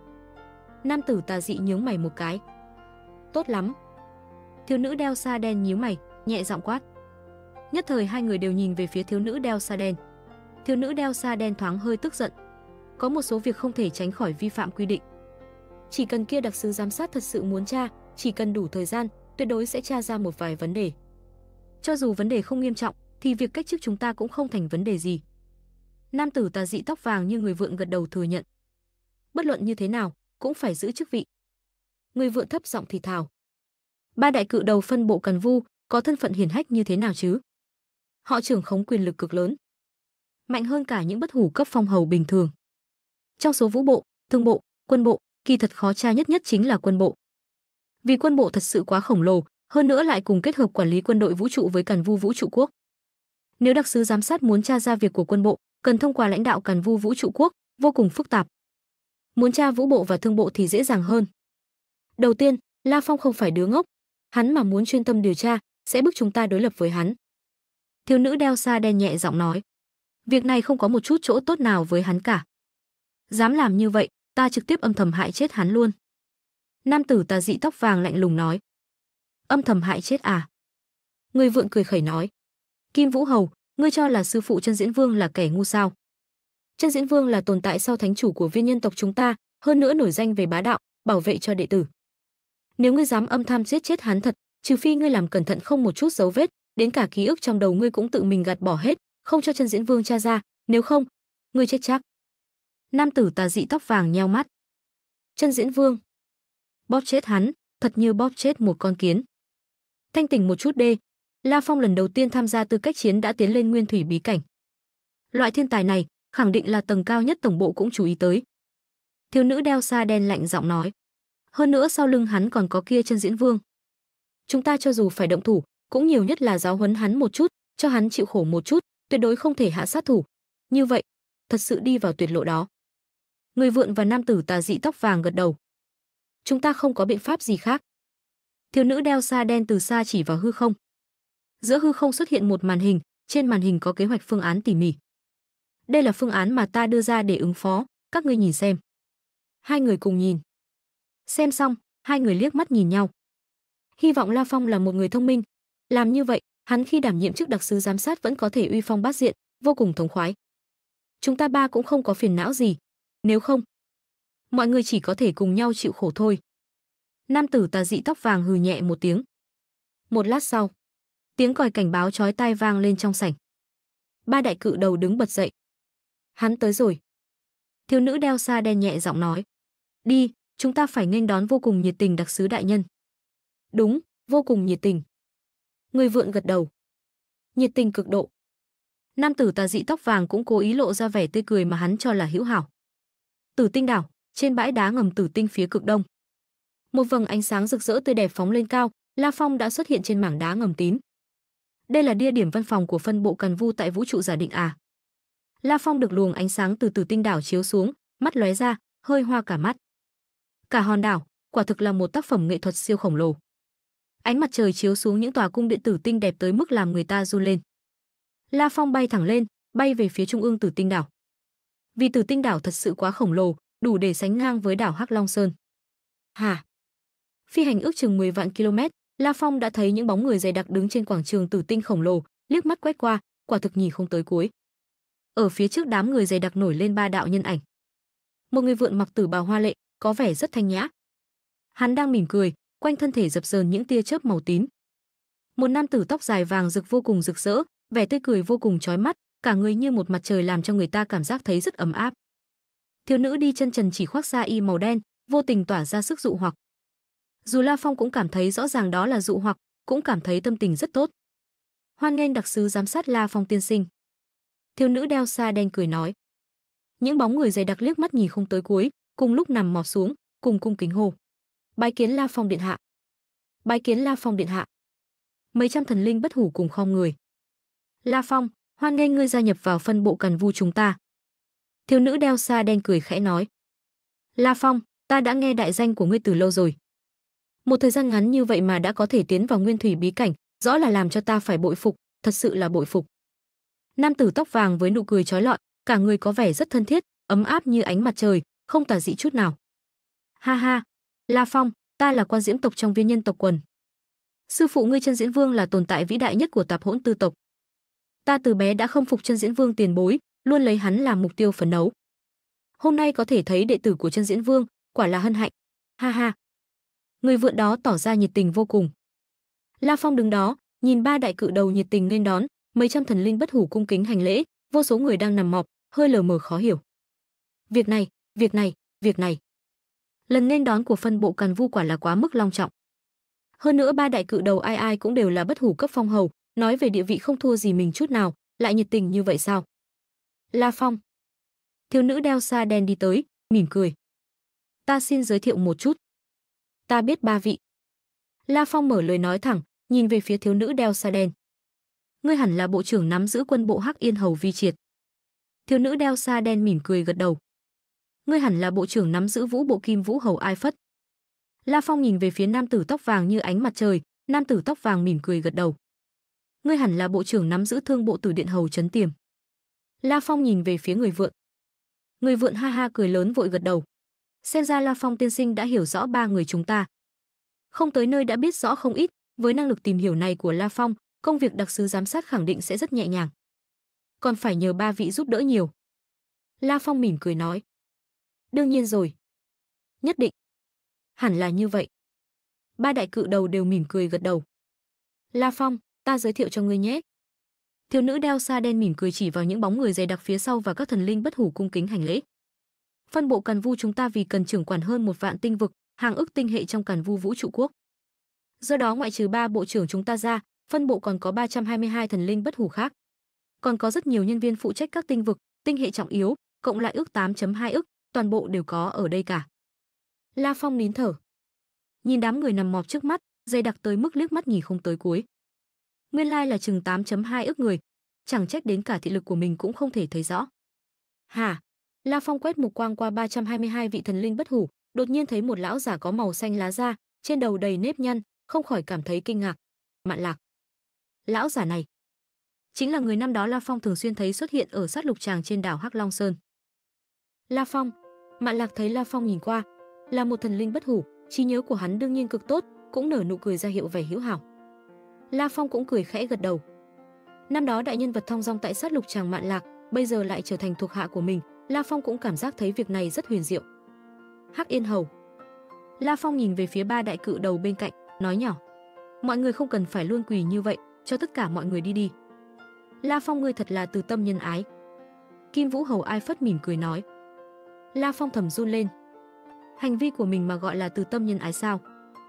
Nam tử tà dị nhướng mày một cái. Tốt lắm. Thiếu nữ đeo sa đen nhíu mày, nhẹ giọng quát. Nhất thời hai người đều nhìn về phía thiếu nữ đeo sa đen. Thiếu nữ đeo sa đen thoáng hơi tức giận. Có một số việc không thể tránh khỏi vi phạm quy định. Chỉ cần kia đặc sứ giám sát thật sự muốn tra, chỉ cần đủ thời gian, tuyệt đối sẽ tra ra một vài vấn đề. Cho dù vấn đề không nghiêm trọng, thì việc cách chức chúng ta cũng không thành vấn đề gì. Nam tử tà dị tóc vàng như người vượn gật đầu thừa nhận. Bất luận như thế nào, cũng phải giữ chức vị. Người vượn thấp giọng thì thào. 3 đại cự đầu phân bộ Càn Vu có thân phận hiển hách như thế nào chứ? Họ trưởng khống quyền lực cực lớn, mạnh hơn cả những bất hủ cấp phong hầu bình thường. Trong số vũ bộ, thương bộ, quân bộ, kỳ thật khó tra nhất chính là quân bộ. Vì quân bộ thật sự quá khổng lồ, hơn nữa lại cùng kết hợp quản lý quân đội vũ trụ với Càn Vu vũ trụ quốc. Nếu đặc sứ giám sát muốn tra ra việc của quân bộ, cần thông qua lãnh đạo Càn Vu vũ trụ quốc, vô cùng phức tạp. Muốn tra vũ bộ và thương bộ thì dễ dàng hơn. Đầu tiên, La Phong không phải đứa ngốc, hắn mà muốn chuyên tâm điều tra, sẽ bức chúng ta đối lập với hắn. Thiếu nữ đeo sa đen nhẹ giọng nói. Việc này không có một chút chỗ tốt nào với hắn cả. Dám làm như vậy, ta trực tiếp âm thầm hại chết hắn luôn. Nam tử tà dị tóc vàng lạnh lùng nói. Âm thầm hại chết à? Người vượn cười khẩy nói. Kim Vũ Hầu, ngươi cho là sư phụ Chân Diễn Vương là kẻ ngu sao? Chân Diễn Vương là tồn tại sau thánh chủ của viên nhân tộc chúng ta, hơn nữa nổi danh về bá đạo, bảo vệ cho đệ tử. Nếu ngươi dám âm thầm giết chết hắn thật, trừ phi ngươi làm cẩn thận không một chút dấu vết, đến cả ký ức trong đầu ngươi cũng tự mình gạt bỏ hết, không cho Chân Diễn Vương tra ra, nếu không, ngươi chết chắc. Nam tử tà dị tóc vàng nheo mắt. Chân Diễn Vương, bóp chết hắn, thật như bóp chết một con kiến. Thanh tỉnh một chút đê. La Phong lần đầu tiên tham gia tư cách chiến đã tiến lên nguyên thủy bí cảnh. Loại thiên tài này, khẳng định là tầng cao nhất tổng bộ cũng chú ý tới. Thiếu nữ đeo sa đen lạnh giọng nói. Hơn nữa sau lưng hắn còn có kia Chân Diễn Vương. Chúng ta cho dù phải động thủ, cũng nhiều nhất là giáo huấn hắn một chút, cho hắn chịu khổ một chút, tuyệt đối không thể hạ sát thủ. Như vậy, thật sự đi vào tuyệt lộ đó. Người vượn và nam tử tà dị tóc vàng gật đầu. Chúng ta không có biện pháp gì khác. Thiếu nữ đeo sa đen từ xa chỉ vào hư không. Giữa hư không xuất hiện một màn hình, trên màn hình có kế hoạch phương án tỉ mỉ. Đây là phương án mà ta đưa ra để ứng phó, các ngươi nhìn xem. Hai người cùng nhìn. Xem xong, hai người liếc mắt nhìn nhau. Hy vọng La Phong là một người thông minh. Làm như vậy, hắn khi đảm nhiệm chức đặc sứ giám sát vẫn có thể uy phong bát diện, vô cùng thống khoái. Chúng ta ba cũng không có phiền não gì. Nếu không, mọi người chỉ có thể cùng nhau chịu khổ thôi. Nam tử tà dị tóc vàng hừ nhẹ một tiếng. Một lát sau, tiếng còi cảnh báo chói tai vang lên trong sảnh. Ba đại cự đầu đứng bật dậy. Hắn tới rồi. Thiếu nữ đeo sa đen nhẹ giọng nói. Đi, chúng ta phải nghênh đón vô cùng nhiệt tình đặc sứ đại nhân. Đúng, vô cùng nhiệt tình. Người vượn gật đầu. Nhiệt tình cực độ. Nam tử tà dị tóc vàng cũng cố ý lộ ra vẻ tươi cười mà hắn cho là hữu hảo. Tử Tinh đảo, trên bãi đá ngầm Tử Tinh phía cực đông. Một vầng ánh sáng rực rỡ tươi đẹp phóng lên cao, La Phong đã xuất hiện trên mảng đá ngầm tím. Đây là địa điểm văn phòng của phân bộ Càn Vu tại vũ trụ giả định à? La Phong được luồng ánh sáng từ Tử Tinh đảo chiếu xuống, mắt lóe ra, hơi hoa cả mắt. Cả hòn đảo, quả thực là một tác phẩm nghệ thuật siêu khổng lồ. Ánh mặt trời chiếu xuống những tòa cung điện Tử Tinh đẹp tới mức làm người ta run lên. La Phong bay thẳng lên, bay về phía trung ương Tử Tinh đảo. Vì Tử Tinh đảo thật sự quá khổng lồ, đủ để sánh ngang với đảo Hắc Long Sơn. Hả? Phi hành ước chừng 10 vạn km, La Phong đã thấy những bóng người dày đặc đứng trên quảng trường Tử Tinh khổng lồ, liếc mắt quét qua, quả thực nhìn không tới cuối. Ở phía trước đám người dày đặc nổi lên ba đạo nhân ảnh. Một người vượn mặc tử bào hoa lệ, có vẻ rất thanh nhã. Hắn đang mỉm cười, quanh thân thể dập dờn những tia chớp màu tím. Một nam tử tóc dài vàng rực vô cùng rực rỡ, vẻ tươi cười vô cùng chói mắt, cả người như một mặt trời làm cho người ta cảm giác thấy rất ấm áp. Thiếu nữ đi chân trần chỉ khoác sa y màu đen, vô tình tỏa ra sức dụ hoặc. Dù La Phong cũng cảm thấy rõ ràng đó là dụ hoặc, cũng cảm thấy tâm tình rất tốt. Hoan nghênh đặc sứ giám sát La Phong tiên sinh. Thiếu nữ đeo sa đen cười nói. Những bóng người dày đặc liếc mắt nhìn không tới cuối, cùng lúc nằm mọp xuống, cùng cung kính hô. Bái kiến La Phong điện hạ. Bái kiến La Phong điện hạ. Mấy trăm thần linh bất hủ cùng khom người. La Phong, hoan nghênh ngươi gia nhập vào phân bộ Càn Vu chúng ta. Thiếu nữ đeo sa đen cười khẽ nói. La Phong, ta đã nghe đại danh của ngươi từ lâu rồi. Một thời gian ngắn như vậy mà đã có thể tiến vào nguyên thủy bí cảnh, rõ là làm cho ta phải bội phục, thật sự là bội phục. Nam tử tóc vàng với nụ cười chói lọi, cả người có vẻ rất thân thiết, ấm áp như ánh mặt trời, không tà dị chút nào. Ha ha, La Phong, ta là Quan Diễm tộc trong Viên Nhân tộc quần. Sư phụ ngươi Chân Diễn Vương là tồn tại vĩ đại nhất của Tạp Hỗn Tư tộc. Ta từ bé đã khâm phục Chân Diễn Vương tiền bối, luôn lấy hắn làm mục tiêu phấn đấu. Hôm nay có thể thấy đệ tử của Chân Diễn Vương, quả là hân hạnh. Ha ha. Người vượn đó tỏ ra nhiệt tình vô cùng. La Phong đứng đó, nhìn ba đại cự đầu nhiệt tình nên đón, mấy trăm thần linh bất hủ cung kính hành lễ, vô số người đang nằm mọp, hơi lờ mờ khó hiểu. Việc này, việc này, việc này. Lần nên đón của phân bộ Càn Vu quả là quá mức long trọng. Hơn nữa ba đại cự đầu ai ai cũng đều là bất hủ cấp phong hầu, nói về địa vị không thua gì mình chút nào, lại nhiệt tình như vậy sao? La Phong. Thiếu nữ đeo sa đen đi tới, mỉm cười. Ta xin giới thiệu một chút. Ta biết ba vị. La Phong mở lời nói thẳng, nhìn về phía thiếu nữ đeo sa đen. Ngươi hẳn là bộ trưởng nắm giữ quân bộ Hắc Yên Hầu Vi Triệt. Thiếu nữ đeo sa đen mỉm cười gật đầu. Ngươi hẳn là bộ trưởng nắm giữ vũ bộ Kim Vũ Hầu Ai Phất. La Phong nhìn về phía nam tử tóc vàng như ánh mặt trời, nam tử tóc vàng mỉm cười gật đầu. Ngươi hẳn là bộ trưởng nắm giữ thương bộ Tử Điện Hầu Trấn Tiềm. La Phong nhìn về phía người vượn. Người vượn ha ha cười lớn vội gật đầu. Xem ra La Phong tiên sinh đã hiểu rõ ba người chúng ta. Không tới nơi đã biết rõ không ít, với năng lực tìm hiểu này của La Phong, công việc đặc sứ giám sát khẳng định sẽ rất nhẹ nhàng. Còn phải nhờ ba vị giúp đỡ nhiều. La Phong mỉm cười nói. Đương nhiên rồi. Nhất định. Hẳn là như vậy. Ba đại cự đầu đều mỉm cười gật đầu. La Phong, ta giới thiệu cho ngươi nhé. Thiếu nữ đeo sa đen mỉm cười chỉ vào những bóng người dày đặc phía sau và các thần linh bất hủ cung kính hành lễ. Phân bộ Càn Vu chúng ta vì cần trưởng quản hơn 1 vạn tinh vực, hàng ức tinh hệ trong Càn Vu vũ trụ quốc. Do đó ngoại trừ ba bộ trưởng chúng ta ra, phân bộ còn có 322 thần linh bất hủ khác. Còn có rất nhiều nhân viên phụ trách các tinh vực, tinh hệ trọng yếu, cộng lại ước 8.2 ức, toàn bộ đều có ở đây cả. La Phong nín thở. Nhìn đám người nằm mọp trước mắt, dày đặc tới mức liếc mắt nhìn không tới cuối. Nguyên lai là chừng 8.2 ức người, chẳng trách đến cả thị lực của mình cũng không thể thấy rõ. Hả? La Phong quét mục quang qua 322 vị thần linh bất hủ, đột nhiên thấy một lão giả có màu xanh lá da, trên đầu đầy nếp nhăn, không khỏi cảm thấy kinh ngạc. Mạn Lạc. Lão giả này chính là người năm đó La Phong thường xuyên thấy xuất hiện ở sát lục tràng trên đảo Hắc Long Sơn. La Phong. Mạn Lạc thấy La Phong nhìn qua, là một thần linh bất hủ, trí nhớ của hắn đương nhiên cực tốt, cũng nở nụ cười ra hiệu vẻ hữu hảo. La Phong cũng cười khẽ gật đầu. Năm đó đại nhân vật thong dong tại sát lục tràng Mạn Lạc, bây giờ lại trở thành thuộc hạ của mình, La Phong cũng cảm giác thấy việc này rất huyền diệu. Hắc Yên Hầu. La Phong nhìn về phía ba đại cự đầu bên cạnh, nói nhỏ: mọi người không cần phải luôn quỳ như vậy, cho tất cả mọi người đi đi. La Phong, ngươi thật là từ tâm nhân ái. Kim Vũ Hầu Ai Phất mỉm cười nói. La Phong thầm run lên. Hành vi của mình mà gọi là từ tâm nhân ái sao?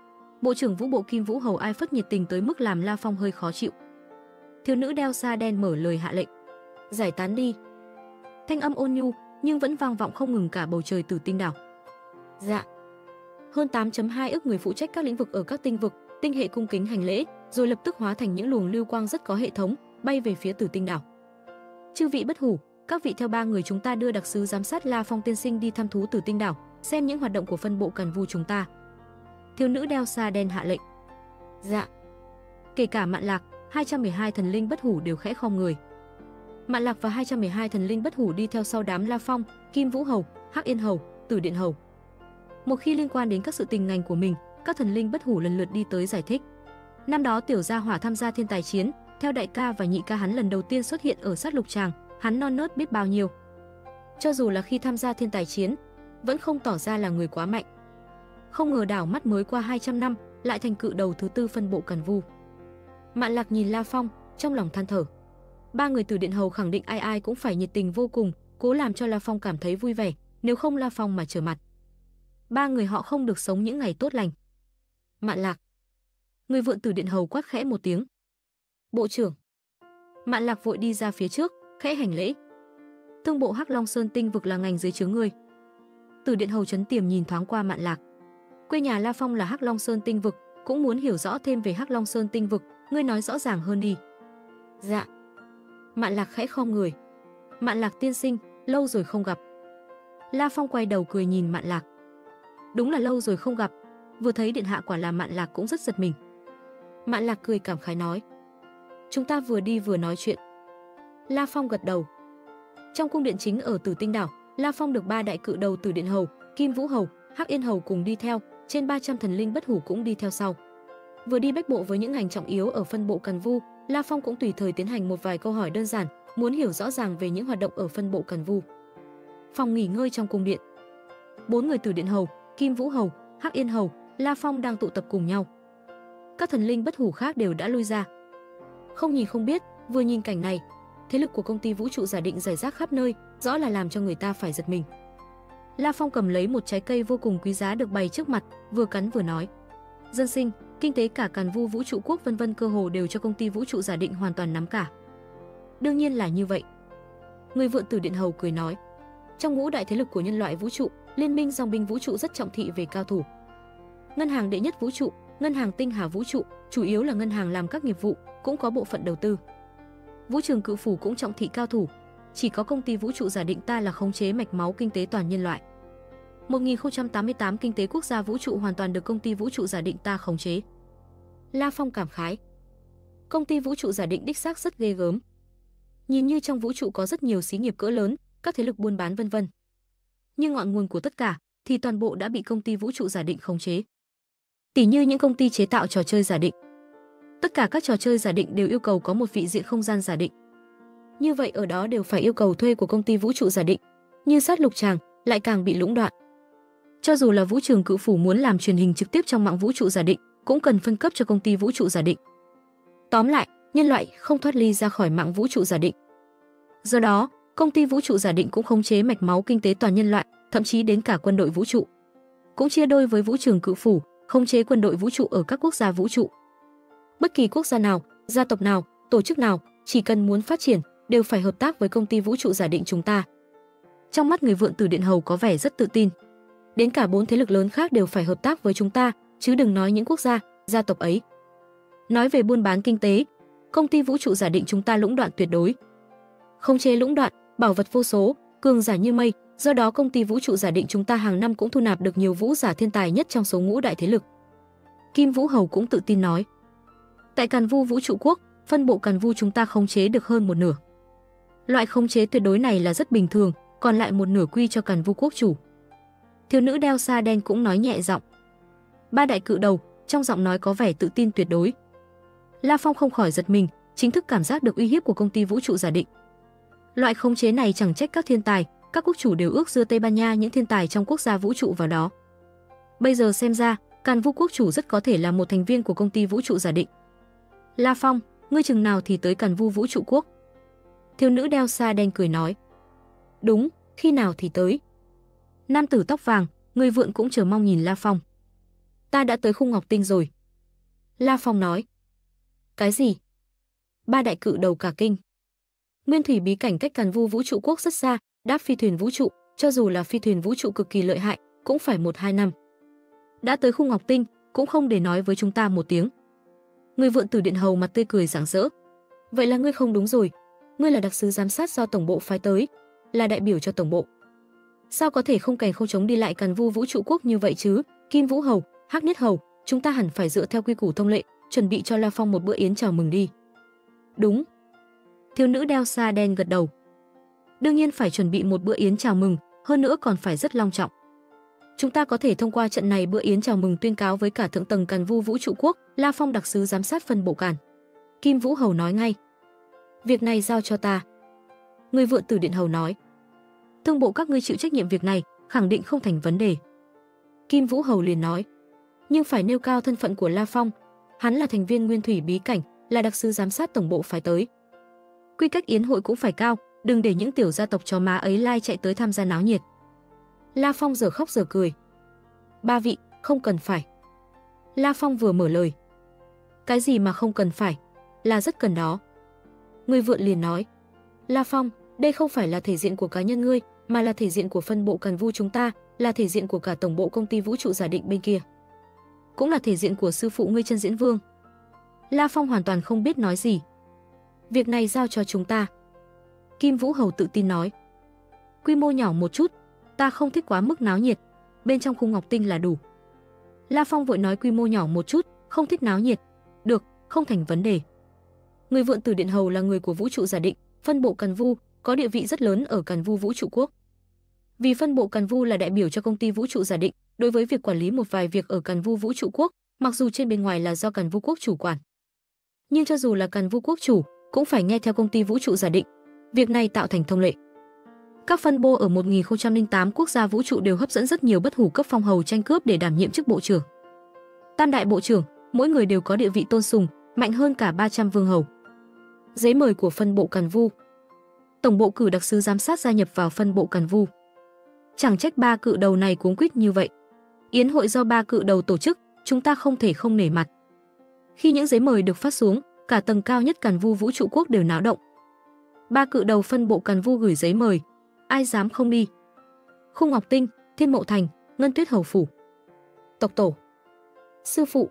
Bộ trưởng Vũ bộ Kim Vũ Hầu Ai Phất nhiệt tình tới mức làm La Phong hơi khó chịu. Thiếu nữ đeo sa đen mở lời hạ lệnh: giải tán đi. Thanh âm ôn nhu nhưng vẫn vang vọng không ngừng cả bầu trời Tử Tinh đảo. Dạ. Hơn 8.2 ức người phụ trách các lĩnh vực ở các tinh vực, tinh hệ cung kính hành lễ, rồi lập tức hóa thành những luồng lưu quang rất có hệ thống, bay về phía Tử Tinh đảo. Chư vị bất hủ, các vị theo ba người chúng ta đưa đặc sứ giám sát La Phong tiên sinh đi thăm thú Tử Tinh đảo, xem những hoạt động của phân bộ Càn Vu chúng ta. Thiếu nữ đeo sa đen hạ lệnh. Dạ. Kể cả Mạn Lạc, 212 thần linh bất hủ đều khẽ khom người. Mạn Lạc và 212 thần linh bất hủ đi theo sau đám La Phong, Kim Vũ Hầu, Hắc Yên Hầu, Tử Điện Hầu. Một khi liên quan đến các sự tình ngành của mình, các thần linh bất hủ lần lượt đi tới giải thích. Năm đó Tiểu Gia Hỏa tham gia thiên tài chiến, theo đại ca và nhị ca hắn lần đầu tiên xuất hiện ở sát lục tràng, hắn non nớt biết bao nhiêu. Cho dù là khi tham gia thiên tài chiến, vẫn không tỏ ra là người quá mạnh. Không ngờ đảo mắt mới qua 200 năm, lại thành cự đầu thứ tư phân bộ Càn Vu. Mạn Lạc nhìn La Phong, trong lòng than thở. Ba người Tử Điện Hầu khẳng định ai ai cũng phải nhiệt tình vô cùng, cố làm cho La Phong cảm thấy vui vẻ, nếu không La Phong mà trở mặt, ba người họ không được sống những ngày tốt lành. Mạn Lạc. Người vượn Tử Điện Hầu quát khẽ một tiếng. Bộ trưởng. Mạn Lạc vội đi ra phía trước, khẽ hành lễ. Thương bộ Hắc Long Sơn tinh vực là ngành dưới trướng ngươi. Tử Điện Hầu Trấn Tiềm nhìn thoáng qua Mạn Lạc. Quê nhà La Phong là Hắc Long Sơn tinh vực, cũng muốn hiểu rõ thêm về Hắc Long Sơn tinh vực, ngươi nói rõ ràng hơn đi. Dạ. Mạn Lạc khẽ khom người. Mạn Lạc tiên sinh, lâu rồi không gặp. La Phong quay đầu cười nhìn Mạn Lạc. Đúng là lâu rồi không gặp, vừa thấy điện hạ quả là Mạn Lạc cũng rất giật mình. Mạn Lạc cười cảm khái nói. Chúng ta vừa đi vừa nói chuyện. La Phong gật đầu. Trong cung điện chính ở Tử Tinh đảo, La Phong được ba đại cự đầu Tử Điện Hầu, Kim Vũ Hầu, Hắc Yên Hầu cùng đi theo, trên 300 thần linh bất hủ cũng đi theo sau. Vừa đi bách bộ với những ngành trọng yếu ở phân bộ Càn Vu, La Phong cũng tùy thời tiến hành một vài câu hỏi đơn giản, muốn hiểu rõ ràng về những hoạt động ở phân bộ Càn Vu. Phòng nghỉ ngơi trong cung điện. Bốn người Tử Điện Hầu, Kim Vũ Hầu, Hắc Yên Hầu, La Phong đang tụ tập cùng nhau. Các thần linh bất hủ khác đều đã lui ra. Không nhìn không biết, vừa nhìn cảnh này, thế lực của công ty vũ trụ giả định rải rác khắp nơi, rõ là làm cho người ta phải giật mình. La Phong cầm lấy một trái cây vô cùng quý giá được bày trước mặt, vừa cắn vừa nói. Dân sinh, kinh tế cả Càn Vu vũ trụ quốc vân vân cơ hồ đều cho công ty vũ trụ giả định hoàn toàn nắm cả. Đương nhiên là như vậy. Người vượn Tử Điện Hầu cười nói. Trong ngũ đại thế lực của nhân loại vũ trụ, Liên minh dòng binh vũ trụ rất trọng thị về cao thủ. Ngân hàng đệ nhất vũ trụ, ngân hàng tinh hà vũ trụ, chủ yếu là ngân hàng làm các nghiệp vụ, cũng có bộ phận đầu tư. Vũ trường cự phủ cũng trọng thị cao thủ, chỉ có công ty vũ trụ giả định ta là khống chế mạch máu kinh tế toàn nhân loại. 1088 kinh tế quốc gia vũ trụ hoàn toàn được công ty vũ trụ giả định ta khống chế. La Phong cảm khái. Công ty vũ trụ giả định đích xác rất ghê gớm. Nhìn như trong vũ trụ có rất nhiều xí nghiệp cỡ lớn, các thế lực buôn bán vân vân. Nhưng ngọn nguồn của tất cả thì toàn bộ đã bị công ty vũ trụ giả định khống chế. Tỉ như những công ty chế tạo trò chơi giả định. Tất cả các trò chơi giả định đều yêu cầu có một vị diện không gian giả định. Như vậy ở đó đều phải yêu cầu thuê của công ty vũ trụ giả định. Như sát lục tràng lại càng bị lũng đoạn. Cho dù là vũ trường cự phủ muốn làm truyền hình trực tiếp trong mạng vũ trụ giả định, cũng cần phân cấp cho công ty vũ trụ giả định. Tóm lại, nhân loại không thoát ly ra khỏi mạng vũ trụ giả định. Do đó, công ty vũ trụ giả định cũng khống chế mạch máu kinh tế toàn nhân loại, thậm chí đến cả quân đội vũ trụ. Cũng chia đôi với vũ trường cự phủ, khống chế quân đội vũ trụ ở các quốc gia vũ trụ. Bất kỳ quốc gia nào, gia tộc nào, tổ chức nào, chỉ cần muốn phát triển đều phải hợp tác với công ty vũ trụ giả định chúng ta. Trong mắt người vượn Tử Điện Hầu có vẻ rất tự tin. Đến cả 4 thế lực lớn khác đều phải hợp tác với chúng ta, chứ đừng nói những quốc gia, gia tộc ấy. Nói về buôn bán kinh tế, công ty vũ trụ giả định chúng ta lũng đoạn tuyệt đối. Khống chế lũng đoạn, bảo vật vô số, cường giả như mây, do đó công ty vũ trụ giả định chúng ta hàng năm cũng thu nạp được nhiều vũ giả thiên tài nhất trong số ngũ đại thế lực. Kim Vũ Hầu cũng tự tin nói. Tại Càn Vu Vũ trụ quốc, phân bộ Càn Vu chúng ta khống chế được hơn một nửa. Loại khống chế tuyệt đối này là rất bình thường, còn lại một nửa quy cho Càn Vu quốc chủ. Thiếu nữ đeo sa đen cũng nói nhẹ giọng. Ba đại cự đầu, trong giọng nói có vẻ tự tin tuyệt đối. La Phong không khỏi giật mình, chính thức cảm giác được uy hiếp của công ty vũ trụ giả định. Loại khống chế này chẳng trách các thiên tài, các quốc chủ đều ước đưa Tây Ban Nha những thiên tài trong quốc gia vũ trụ vào đó. Bây giờ xem ra, Càn Vu quốc chủ rất có thể là một thành viên của công ty vũ trụ giả định. La Phong, ngươi chừng nào thì tới Càn Vu vũ trụ quốc? Thiếu nữ đeo sa đen cười nói. Đúng, khi nào thì tới. Nam tử tóc vàng, người vượn cũng chờ mong nhìn La Phong. Ta đã tới khung Ngọc Tinh rồi. La Phong nói. Cái gì? Ba đại cự đầu cả kinh. Nguyên thủy bí cảnh cách Càn Vu vũ trụ quốc rất xa, đáp phi thuyền vũ trụ, cho dù là phi thuyền vũ trụ cực kỳ lợi hại, cũng phải 1-2 năm. Đã tới khung Ngọc Tinh, cũng không để nói với chúng ta một tiếng. Người vượn Tử Điện Hầu mặt tươi cười rạng rỡ. Vậy là ngươi không đúng rồi, ngươi là đặc sứ giám sát do tổng bộ phái tới, là đại biểu cho tổng bộ. Sao có thể không kèn không chống đi lại Càn Vu vũ trụ quốc như vậy chứ? Kim Vũ Hầu, Hắc Niết Hầu, chúng ta hẳn phải dựa theo quy củ thông lệ, chuẩn bị cho La Phong một bữa yến chào mừng đi. Đúng. Thiếu nữ đeo sa đen gật đầu. Đương nhiên phải chuẩn bị một bữa yến chào mừng, hơn nữa còn phải rất long trọng. Chúng ta có thể thông qua trận này bữa yến chào mừng tuyên cáo với cả thượng tầng Càn Vu vũ trụ quốc, La Phong đặc sứ giám sát phân bộ Càn. Kim Vũ Hầu nói ngay. Việc này giao cho ta. Người vượn Tử Điện Hầu nói. Thương bộ các ngươi chịu trách nhiệm việc này, khẳng định không thành vấn đề. Kim Vũ Hầu liền nói. Nhưng phải nêu cao thân phận của La Phong, hắn là thành viên nguyên thủy bí cảnh, là đặc sứ giám sát tổng bộ phái tới. Quy cách yến hội cũng phải cao, đừng để những tiểu gia tộc chó má ấy lai chạy tới tham gia náo nhiệt. La Phong giờ khóc giờ cười. Ba vị, không cần phải. La Phong vừa mở lời. Cái gì mà không cần phải, là rất cần đó. Người vượn liền nói. La Phong, đây không phải là thể diện của cá nhân ngươi, mà là thể diện của phân bộ Càn Vu chúng ta, là thể diện của cả tổng bộ công ty vũ trụ giả định bên kia. Cũng là thể diện của sư phụ ngươi Chân Diễn Vương. La Phong hoàn toàn không biết nói gì. Việc này giao cho chúng ta. Kim Vũ Hầu tự tin nói. Quy mô nhỏ một chút, ta không thích quá mức náo nhiệt, bên trong khung Ngọc Tinh là đủ. La Phong vội nói quy mô nhỏ một chút, không thích náo nhiệt. Được, không thành vấn đề. Người vượn Tử Điện Hầu là người của vũ trụ giả định, phân bộ Càn Vu, có địa vị rất lớn ở Càn Vu vũ trụ quốc. Vì phân bộ Càn Vu là đại biểu cho công ty vũ trụ giả định, đối với việc quản lý một vài việc ở Càn Vu vũ trụ quốc, mặc dù trên bên ngoài là do Càn Vu quốc chủ quản, nhưng cho dù là Càn Vu quốc chủ, cũng phải nghe theo công ty vũ trụ giả định. Việc này tạo thành thông lệ. Các phân bộ ở 1008 quốc gia vũ trụ đều hấp dẫn rất nhiều bất hủ cấp phong hầu tranh cướp để đảm nhiệm chức bộ trưởng. Tam đại bộ trưởng, mỗi người đều có địa vị tôn sùng, mạnh hơn cả 300 vương hầu. Giấy mời của phân bộ Càn Vu. Tổng bộ cử đặc sứ giám sát gia nhập vào phân bộ Càn Vu. Chẳng trách ba cự đầu này cuống quýt như vậy. Yến hội do ba cự đầu tổ chức, chúng ta không thể không nể mặt. Khi những giấy mời được phát xuống, cả tầng cao nhất Càn Vu vũ trụ quốc đều náo động. Ba cự đầu phân bộ Càn Vu gửi giấy mời, ai dám không đi. Khung Ngọc Tinh, Thiên Mộ Thành, Ngân Tuyết Hầu phủ. Tộc tổ, sư phụ.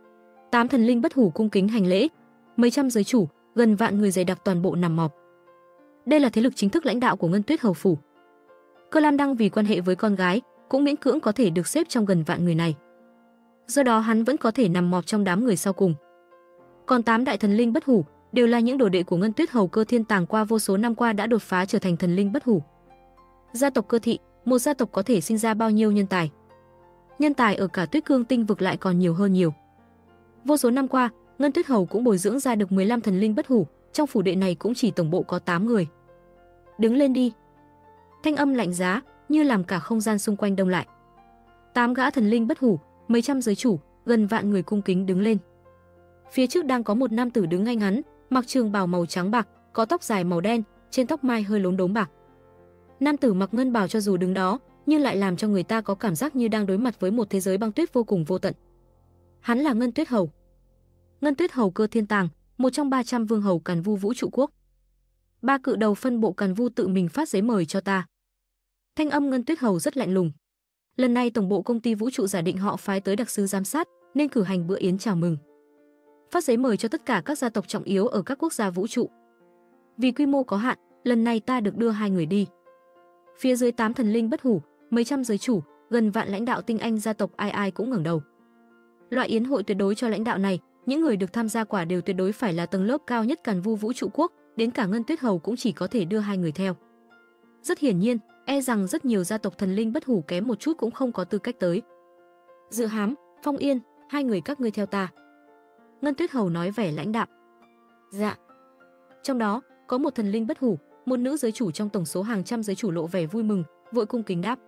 8 thần linh bất hủ cung kính hành lễ, mấy trăm giới chủ, gần vạn người dày đặc toàn bộ nằm mọp. Đây là thế lực chính thức lãnh đạo của Ngân Tuyết Hầu phủ. Cơ Lam Đăng vì quan hệ với con gái, cũng miễn cưỡng có thể được xếp trong gần vạn người này. Do đó hắn vẫn có thể nằm mọp trong đám người sau cùng. Còn 8 đại thần linh bất hủ đều là những đồ đệ của Ngân Tuyết Hầu Cơ Thiên Tàng qua vô số năm qua đã đột phá trở thành thần linh bất hủ. Gia tộc Cơ Thị, một gia tộc có thể sinh ra bao nhiêu nhân tài? Nhân tài ở cả Tuyết Cương tinh vực lại còn nhiều hơn nhiều. Vô số năm qua, Ngân Tuyết Hầu cũng bồi dưỡng ra được 15 thần linh bất hủ, trong phủ đệ này cũng chỉ tổng bộ có 8 người. Đứng lên đi. Thanh âm lạnh giá, như làm cả không gian xung quanh đông lại. 8 gã thần linh bất hủ, mấy trăm giới chủ, gần vạn người cung kính đứng lên. Phía trước đang có một nam tử đứng ngay ngắn, mặc trường bào màu trắng bạc, có tóc dài màu đen, trên tóc mai hơi lốm đốm bạc. Nam tử mặc ngân bào cho dù đứng đó, nhưng lại làm cho người ta có cảm giác như đang đối mặt với một thế giới băng tuyết vô cùng vô tận. Hắn là Ngân Tuyết Hầu. Ngân Tuyết Hầu Cơ Thiên Tàng, một trong 300 vương hầu Càn Vu vũ trụ quốc. Ba cự đầu phân bộ Càn Vu tự mình phát giấy mời cho ta. Thanh âm Ngân Tuyết Hầu rất lạnh lùng. Lần này tổng bộ công ty vũ trụ giả định họ phái tới đặc sứ giám sát nên cử hành bữa yến chào mừng. Phát giấy mời cho tất cả các gia tộc trọng yếu ở các quốc gia vũ trụ. Vì quy mô có hạn, lần này ta được đưa 2 người đi. Phía dưới 8 thần linh bất hủ, mấy trăm giới chủ, gần vạn lãnh đạo tinh anh gia tộc ai ai cũng ngẩng đầu. Loại yến hội tuyệt đối cho lãnh đạo này, những người được tham gia quả đều tuyệt đối phải là tầng lớp cao nhất Càn Vu vũ trụ quốc, đến cả Ngân Tuyết Hầu cũng chỉ có thể đưa 2 người theo. Rất hiển nhiên, e rằng rất nhiều gia tộc thần linh bất hủ kém một chút cũng không có tư cách tới. Dự Hám, Phong Yên, 2 người các ngươi theo ta. Ngân Tuyết Hầu nói vẻ lãnh đạm. Dạ. Trong đó, có một thần linh bất hủ, một nữ giới chủ trong tổng số hàng trăm giới chủ lộ vẻ vui mừng, vội cung kính đáp.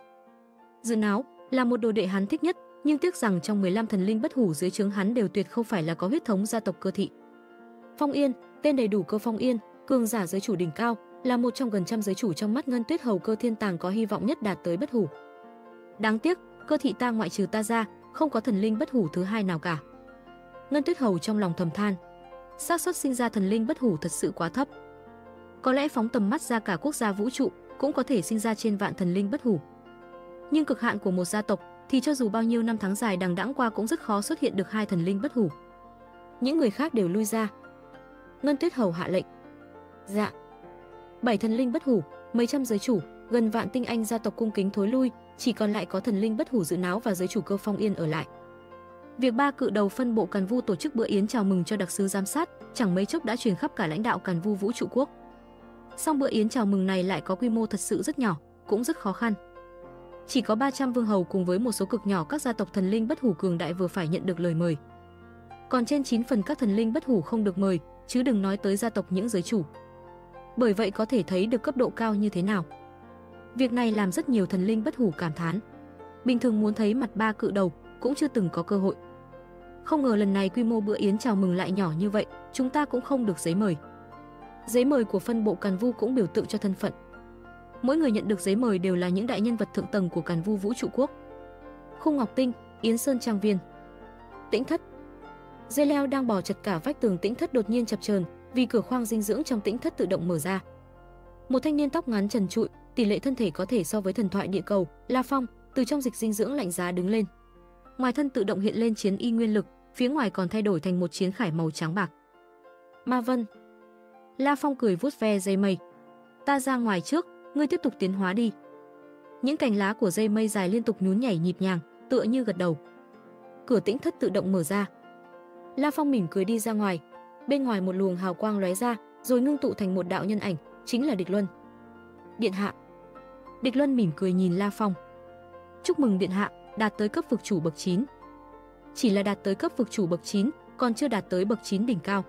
Dự Náo là một đồ đệ hắn thích nhất, nhưng tiếc rằng trong 15 thần linh bất hủ dưới trướng hắn đều tuyệt không phải là có huyết thống gia tộc Cơ Thị. Phong Yên, tên đầy đủ Cơ Phong Yên, cường giả giới chủ đỉnh cao, là một trong gần trăm giới chủ trong mắt Ngân Tuyết Hầu Cơ Thiên Tàng có hy vọng nhất đạt tới bất hủ. Đáng tiếc, Cơ Thị ta ngoại trừ ta ra, không có thần linh bất hủ thứ hai nào cả. Ngân Tuyết Hầu trong lòng thầm than, xác suất sinh ra thần linh bất hủ thật sự quá thấp. Có lẽ phóng tầm mắt ra cả quốc gia vũ trụ, cũng có thể sinh ra trên vạn thần linh bất hủ. Nhưng cực hạn của một gia tộc thì cho dù bao nhiêu năm tháng dài đằng đẵng qua cũng rất khó xuất hiện được 2 thần linh bất hủ. Những người khác đều lui ra. Ngân Tuyết Hầu hạ lệnh. Dạ. 7 thần linh bất hủ, mấy trăm giới chủ, gần vạn tinh anh gia tộc cung kính thối lui, chỉ còn lại có thần linh bất hủ Dự Náo và giới chủ Cơ Phong Yên ở lại. Việc ba cự đầu phân bộ Càn Vu tổ chức bữa yến chào mừng cho đặc sứ giám sát, chẳng mấy chốc đã truyền khắp cả lãnh đạo Càn Vu vũ trụ quốc. Song bữa yến chào mừng này lại có quy mô thật sự rất nhỏ, cũng rất khó khăn. Chỉ có 300 vương hầu cùng với một số cực nhỏ các gia tộc thần linh bất hủ cường đại vừa phải nhận được lời mời. Còn trên 9 phần các thần linh bất hủ không được mời, chứ đừng nói tới gia tộc những giới chủ. Bởi vậy có thể thấy được cấp độ cao như thế nào. Việc này làm rất nhiều thần linh bất hủ cảm thán. Bình thường muốn thấy mặt ba cự đầu cũng chưa từng có cơ hội. Không ngờ lần này quy mô bữa yến chào mừng lại nhỏ như vậy, chúng ta cũng không được giấy mời. Giấy mời của phân bộ Càn Vu cũng biểu tượng cho thân phận. Mỗi người nhận được giấy mời đều là những đại nhân vật thượng tầng của Càn Vu vũ trụ quốc. Khung Ngọc Tinh, Yến Sơn Trang Viên. Tĩnh Thất. Dây leo đang bò chật cả vách tường Tĩnh Thất đột nhiên chập chờn, vì cửa khoang dinh dưỡng trong Tĩnh Thất tự động mở ra. Một thanh niên tóc ngắn trần trụi, tỷ lệ thân thể có thể so với thần thoại địa cầu, La Phong, từ trong dịch dinh dưỡng lạnh giá đứng lên. Ngoài thân tự động hiện lên chiến y nguyên lực, phía ngoài còn thay đổi thành một chiến khải màu trắng bạc. Ma Vân. La Phong cười vuốt ve dây mây. Ta ra ngoài trước, ngươi tiếp tục tiến hóa đi. Những cành lá của dây mây dài liên tục nhún nhảy nhịp nhàng, tựa như gật đầu. Cửa Tĩnh Thất tự động mở ra. La Phong mỉm cười đi ra ngoài. Bên ngoài một luồng hào quang lóe ra, rồi ngưng tụ thành một đạo nhân ảnh, chính là Địch Luân. Điện hạ. Địch Luân mỉm cười nhìn La Phong. Chúc mừng điện hạ, đạt tới cấp vực chủ bậc 9. Chỉ là đạt tới cấp vực chủ bậc 9, còn chưa đạt tới bậc 9 đỉnh cao.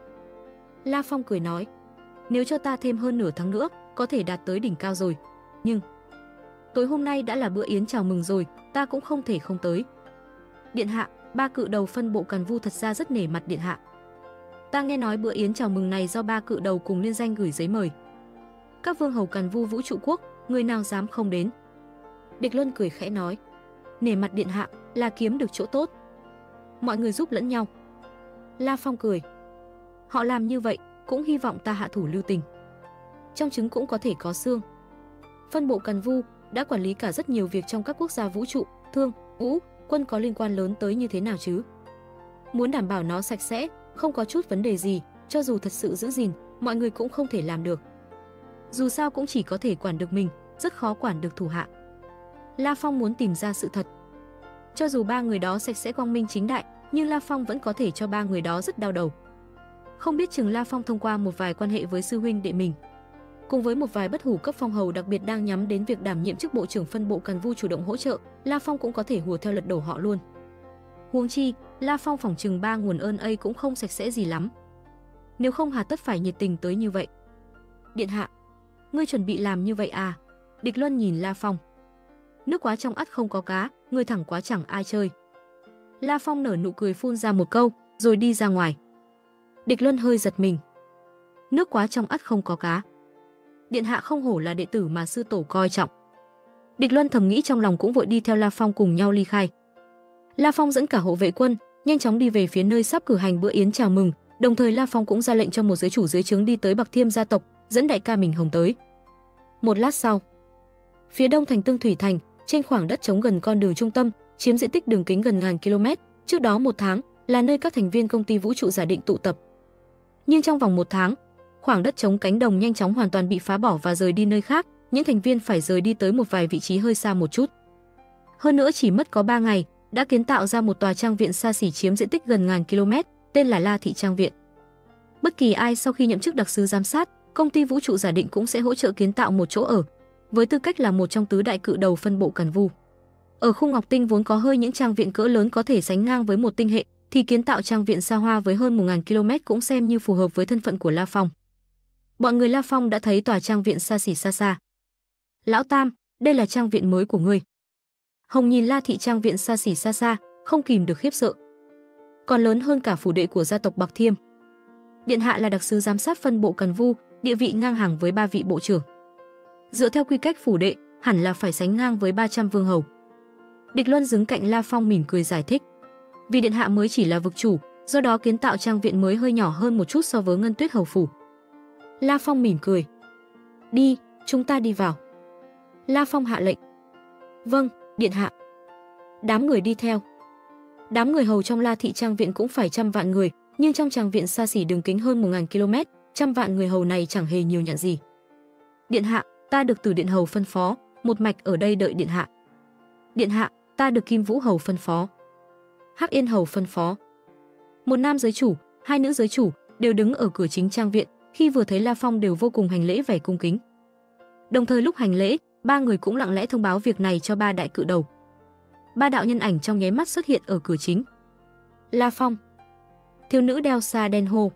La Phong cười nói, nếu cho ta thêm hơn nửa tháng nữa, có thể đạt tới đỉnh cao rồi. Nhưng tối hôm nay đã là bữa yến chào mừng rồi, ta cũng không thể không tới. Điện hạ, ba cự đầu phân bộ Càn Vu thật ra rất nể mặt điện hạ. Ta nghe nói bữa yến chào mừng này do ba cự đầu cùng liên danh gửi giấy mời. Các vương hầu Càn Vu vũ trụ quốc, người nào dám không đến? Địch Luân cười khẽ nói, nể mặt điện hạ là kiếm được chỗ tốt. Mọi người giúp lẫn nhau. La Phong cười, họ làm như vậy cũng hy vọng ta hạ thủ lưu tình. Trong trứng cũng có thể có xương. Phân bộ Càn Vu đã quản lý cả rất nhiều việc trong các quốc gia vũ trụ, thương, vũ, quân có liên quan lớn tới như thế nào chứ? Muốn đảm bảo nó sạch sẽ, không có chút vấn đề gì, cho dù thật sự giữ gìn, mọi người cũng không thể làm được. Dù sao cũng chỉ có thể quản được mình, rất khó quản được thủ hạ. La Phong muốn tìm ra sự thật. Cho dù ba người đó sạch sẽ quang minh chính đại, nhưng La Phong vẫn có thể cho ba người đó rất đau đầu. Không biết chừng La Phong thông qua một vài quan hệ với sư huynh đệ mình, cùng với một vài bất hủ cấp phong hầu đặc biệt đang nhắm đến việc đảm nhiệm chức bộ trưởng phân bộ Càn Vu chủ động hỗ trợ, La Phong cũng có thể hùa theo lật đổ họ luôn. Huống chi, La Phong phỏng chừng ba nguồn ơn ấy cũng không sạch sẽ gì lắm. Nếu không hà tất phải nhiệt tình tới như vậy. Điện hạ, ngươi chuẩn bị làm như vậy à? Địch Luân nhìn La Phong. Nước quá trong ắt không có cá, người thẳng quá chẳng ai chơi. La Phong nở nụ cười phun ra một câu, rồi đi ra ngoài. Địch Luân hơi giật mình. Nước quá trong ắt không có cá. Điện hạ không hổ là đệ tử mà sư tổ coi trọng. Địch Luân thầm nghĩ trong lòng cũng vội đi theo La Phong cùng nhau ly khai. La Phong dẫn cả hộ vệ quân nhanh chóng đi về phía nơi sắp cử hành bữa yến chào mừng, đồng thời La Phong cũng ra lệnh cho một giới chủ dưới trướng đi tới Bạc Thiêm gia tộc, dẫn đại ca mình Hồng tới. Một lát sau, phía đông thành Tương Thủy Thành, trên khoảng đất trống gần con đường trung tâm, chiếm diện tích đường kính gần ngàn km, trước đó một tháng là nơi các thành viên công ty vũ trụ giả định tụ tập. Nhưng trong vòng một tháng, khoảng đất trống cánh đồng nhanh chóng hoàn toàn bị phá bỏ và rời đi nơi khác, những thành viên phải rời đi tới một vài vị trí hơi xa một chút. Hơn nữa chỉ mất có 3 ngày, đã kiến tạo ra một tòa trang viện xa xỉ chiếm diện tích gần ngàn km, tên là La Thị Trang Viện. Bất kỳ ai sau khi nhậm chức đặc sứ giám sát, công ty vũ trụ giả định cũng sẽ hỗ trợ kiến tạo một chỗ ở, với tư cách là một trong tứ đại cự đầu phân bộ Càn Vu. Ở khung Ngọc Tinh vốn có hơi những trang viện cỡ lớn có thể sánh ngang với một tinh hệ, thì kiến tạo trang viện xa hoa với hơn 1000 km cũng xem như phù hợp với thân phận của La Phong. Bọn người La Phong đã thấy tòa trang viện xa xỉ xa xa. Lão Tam, đây là trang viện mới của ngươi. Hồng nhìn La Thị Trang Viện xa xỉ xa xa, không kìm được khiếp sợ. Còn lớn hơn cả phủ đệ của gia tộc Bạc Thiêm. Điện hạ là đặc sứ giám sát phân bộ Càn Vu, địa vị ngang hàng với 3 vị bộ trưởng. Dựa theo quy cách phủ đệ, hẳn là phải sánh ngang với 300 vương hầu. Địch Luân đứng cạnh La Phong mỉm cười giải thích. Vì điện hạ mới chỉ là vực chủ, do đó kiến tạo trang viện mới hơi nhỏ hơn một chút so với Ngân Tuyết hầu phủ. La Phong mỉm cười. Đi, chúng ta đi vào. La Phong hạ lệnh. Vâng, điện hạ. Đám người đi theo. Đám người hầu trong La Thị Trang Viện cũng phải trăm vạn người, nhưng trong trang viện xa xỉ đường kính hơn 1000 km, trăm vạn người hầu này chẳng hề nhiều nhặn gì. Điện hạ, ta được Tử Điện hầu phân phó, một mạch ở đây đợi điện hạ. Điện hạ, ta được Kim Vũ hầu phân phó. Hắc Yên hầu phân phó. Một nam giới chủ, hai nữ giới chủ đều đứng ở cửa chính trang viện, khi vừa thấy La Phong đều vô cùng hành lễ vẻ cung kính. Đồng thời lúc hành lễ, ba người cũng lặng lẽ thông báo việc này cho ba đại cự đầu. Ba đạo nhân ảnh trong nháy mắt xuất hiện ở cửa chính. La Phong. Thiếu nữ đeo sa đen hô.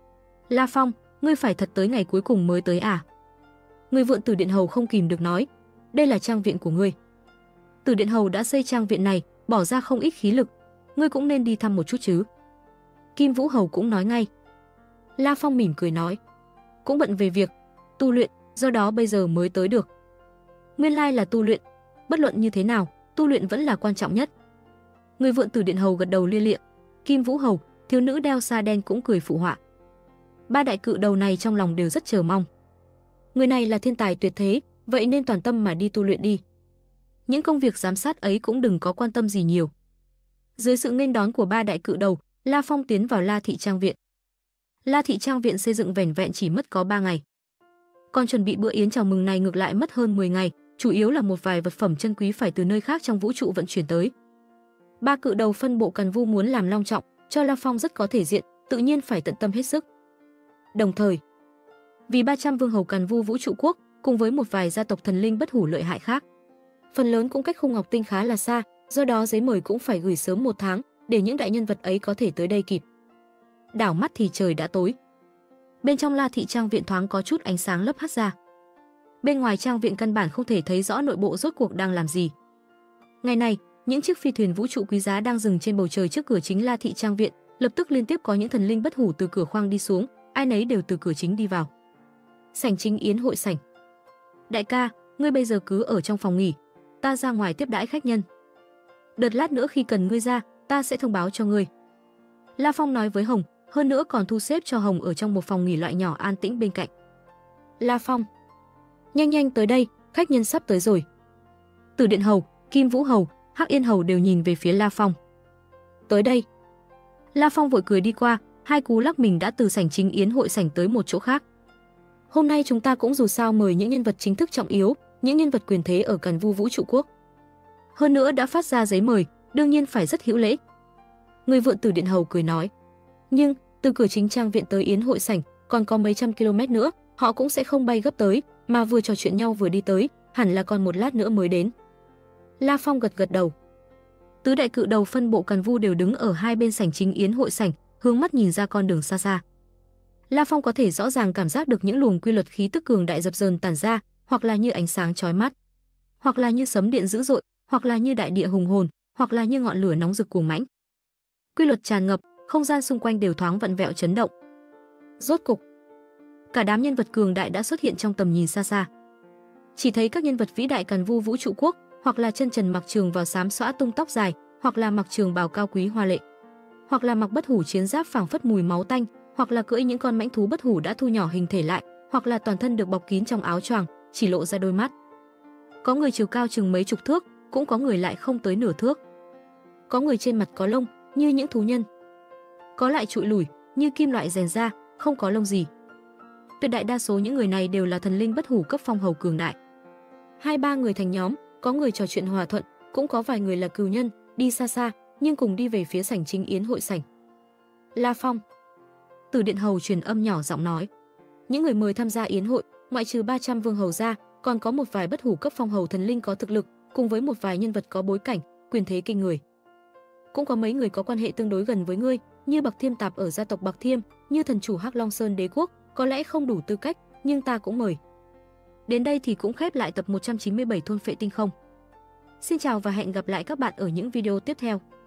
La Phong, ngươi phải thật tới ngày cuối cùng mới tới à? Người vượn Tử Điện hầu không kìm được nói, đây là trang viện của ngươi. Tử Điện hầu đã xây trang viện này, bỏ ra không ít khí lực, ngươi cũng nên đi thăm một chút chứ. Kim Vũ hầu cũng nói ngay. La Phong mỉm cười nói, cũng bận về việc tu luyện, do đó bây giờ mới tới được. Nguyên lai là tu luyện, bất luận như thế nào, tu luyện vẫn là quan trọng nhất. Người vượn Tử Điện hầu gật đầu lia lịa. Kim Vũ hầu, thiếu nữ đeo sa đen cũng cười phụ họa. Ba đại cự đầu này trong lòng đều rất chờ mong. Người này là thiên tài tuyệt thế, vậy nên toàn tâm mà đi tu luyện đi. Những công việc giám sát ấy cũng đừng có quan tâm gì nhiều. Dưới sự nghênh đón của ba đại cự đầu, La Phong tiến vào La Thị Trang Viện. La Thị Trang Viện xây dựng vẻn vẹn chỉ mất có 3 ngày. Còn chuẩn bị bữa yến chào mừng này ngược lại mất hơn 10 ngày, chủ yếu là một vài vật phẩm chân quý phải từ nơi khác trong vũ trụ vận chuyển tới. Ba cự đầu phân bộ Càn Vu muốn làm long trọng, cho La Phong rất có thể diện, tự nhiên phải tận tâm hết sức. Đồng thời, vì 300 vương hầu Càn Vu vũ trụ quốc cùng với một vài gia tộc thần linh bất hủ lợi hại khác, phần lớn cũng cách khung Ngọc Tinh khá là xa, do đó giấy mời cũng phải gửi sớm 1 tháng để những đại nhân vật ấy có thể tới đây kịp. Đảo mắt thì trời đã tối. Bên trong La Thị Trang Viện thoáng có chút ánh sáng lấp hắt ra. Bên ngoài trang viện căn bản không thể thấy rõ nội bộ rốt cuộc đang làm gì. Ngày này, những chiếc phi thuyền vũ trụ quý giá đang dừng trên bầu trời trước cửa chính La Thị Trang Viện, lập tức liên tiếp có những thần linh bất hủ từ cửa khoang đi xuống, ai nấy đều từ cửa chính đi vào. Sảnh chính yến hội sảnh. Đại ca, ngươi bây giờ cứ ở trong phòng nghỉ, ta ra ngoài tiếp đãi khách nhân. Đợt lát nữa khi cần ngươi ra, ta sẽ thông báo cho ngươi. La Phong nói với Hồng, hơn nữa còn thu xếp cho Hồng ở trong một phòng nghỉ loại nhỏ an tĩnh bên cạnh. La Phong, nhanh nhanh tới đây, khách nhân sắp tới rồi. Tử Điện hầu, Kim Vũ hầu, Hắc Yên hầu đều nhìn về phía La Phong. Tới đây. La Phong vội cười đi qua, hai cú lắc mình đã từ sảnh chính yến hội sảnh tới một chỗ khác. Hôm nay chúng ta cũng dù sao mời những nhân vật chính thức trọng yếu, những nhân vật quyền thế ở Càn Vu vũ trụ quốc. Hơn nữa đã phát ra giấy mời, đương nhiên phải rất hữu lễ. Người vượn Tử Điện hầu cười nói. Nhưng từ cửa chính trang viện tới yến hội sảnh còn có mấy trăm km nữa, họ cũng sẽ không bay gấp tới, mà vừa trò chuyện nhau vừa đi tới, hẳn là còn một lát nữa mới đến. La Phong gật gật đầu. Tứ đại cự đầu phân bộ Càn Vu đều đứng ở hai bên sảnh chính yến hội sảnh, hướng mắt nhìn ra con đường xa xa. La Phong có thể rõ ràng cảm giác được những luồng quy luật khí tức cường đại dập dờn tản ra, hoặc là như ánh sáng chói mắt, hoặc là như sấm điện dữ dội, hoặc là như đại địa hùng hồn, hoặc là như ngọn lửa nóng rực cuồng mãnh. Quy luật tràn ngập, không gian xung quanh đều thoáng vặn vẹo chấn động. Rốt cục, cả đám nhân vật cường đại đã xuất hiện trong tầm nhìn xa xa. Chỉ thấy các nhân vật vĩ đại Càn Vu vũ trụ quốc, hoặc là chân trần mặc trường bào xám xõa tung tóc dài, hoặc là mặc trường bào cao quý hoa lệ, hoặc là mặc bất hủ chiến giáp phảng phất mùi máu tanh, hoặc là cưỡi những con mãnh thú bất hủ đã thu nhỏ hình thể lại, hoặc là toàn thân được bọc kín trong áo choàng, chỉ lộ ra đôi mắt. Có người chiều cao chừng mấy chục thước, cũng có người lại không tới nửa thước. Có người trên mặt có lông như những thú nhân, có lại trụi lủi như kim loại rèn ra, không có lông gì. Tuyệt đại đa số những người này đều là thần linh bất hủ cấp phong hầu cường đại. 2-3 người thành nhóm, có người trò chuyện hòa thuận, cũng có vài người là cừu nhân, đi xa xa nhưng cùng đi về phía sảnh chính yến hội sảnh. La Phong. Từ điện hầu truyền âm nhỏ giọng nói. Những người mời tham gia yến hội, ngoại trừ 300 vương hầu ra, còn có một vài bất hủ cấp phong hầu thần linh có thực lực, cùng với một vài nhân vật có bối cảnh, quyền thế kinh người. Cũng có mấy người có quan hệ tương đối gần với ngươi, như Bạc Thiêm Tạp ở gia tộc Bạc Thiêm, như thần chủ Hắc Long Sơn Đế quốc, có lẽ không đủ tư cách, nhưng ta cũng mời. Đến đây thì cũng khép lại tập 197 thôn phệ tinh không. Xin chào và hẹn gặp lại các bạn ở những video tiếp theo.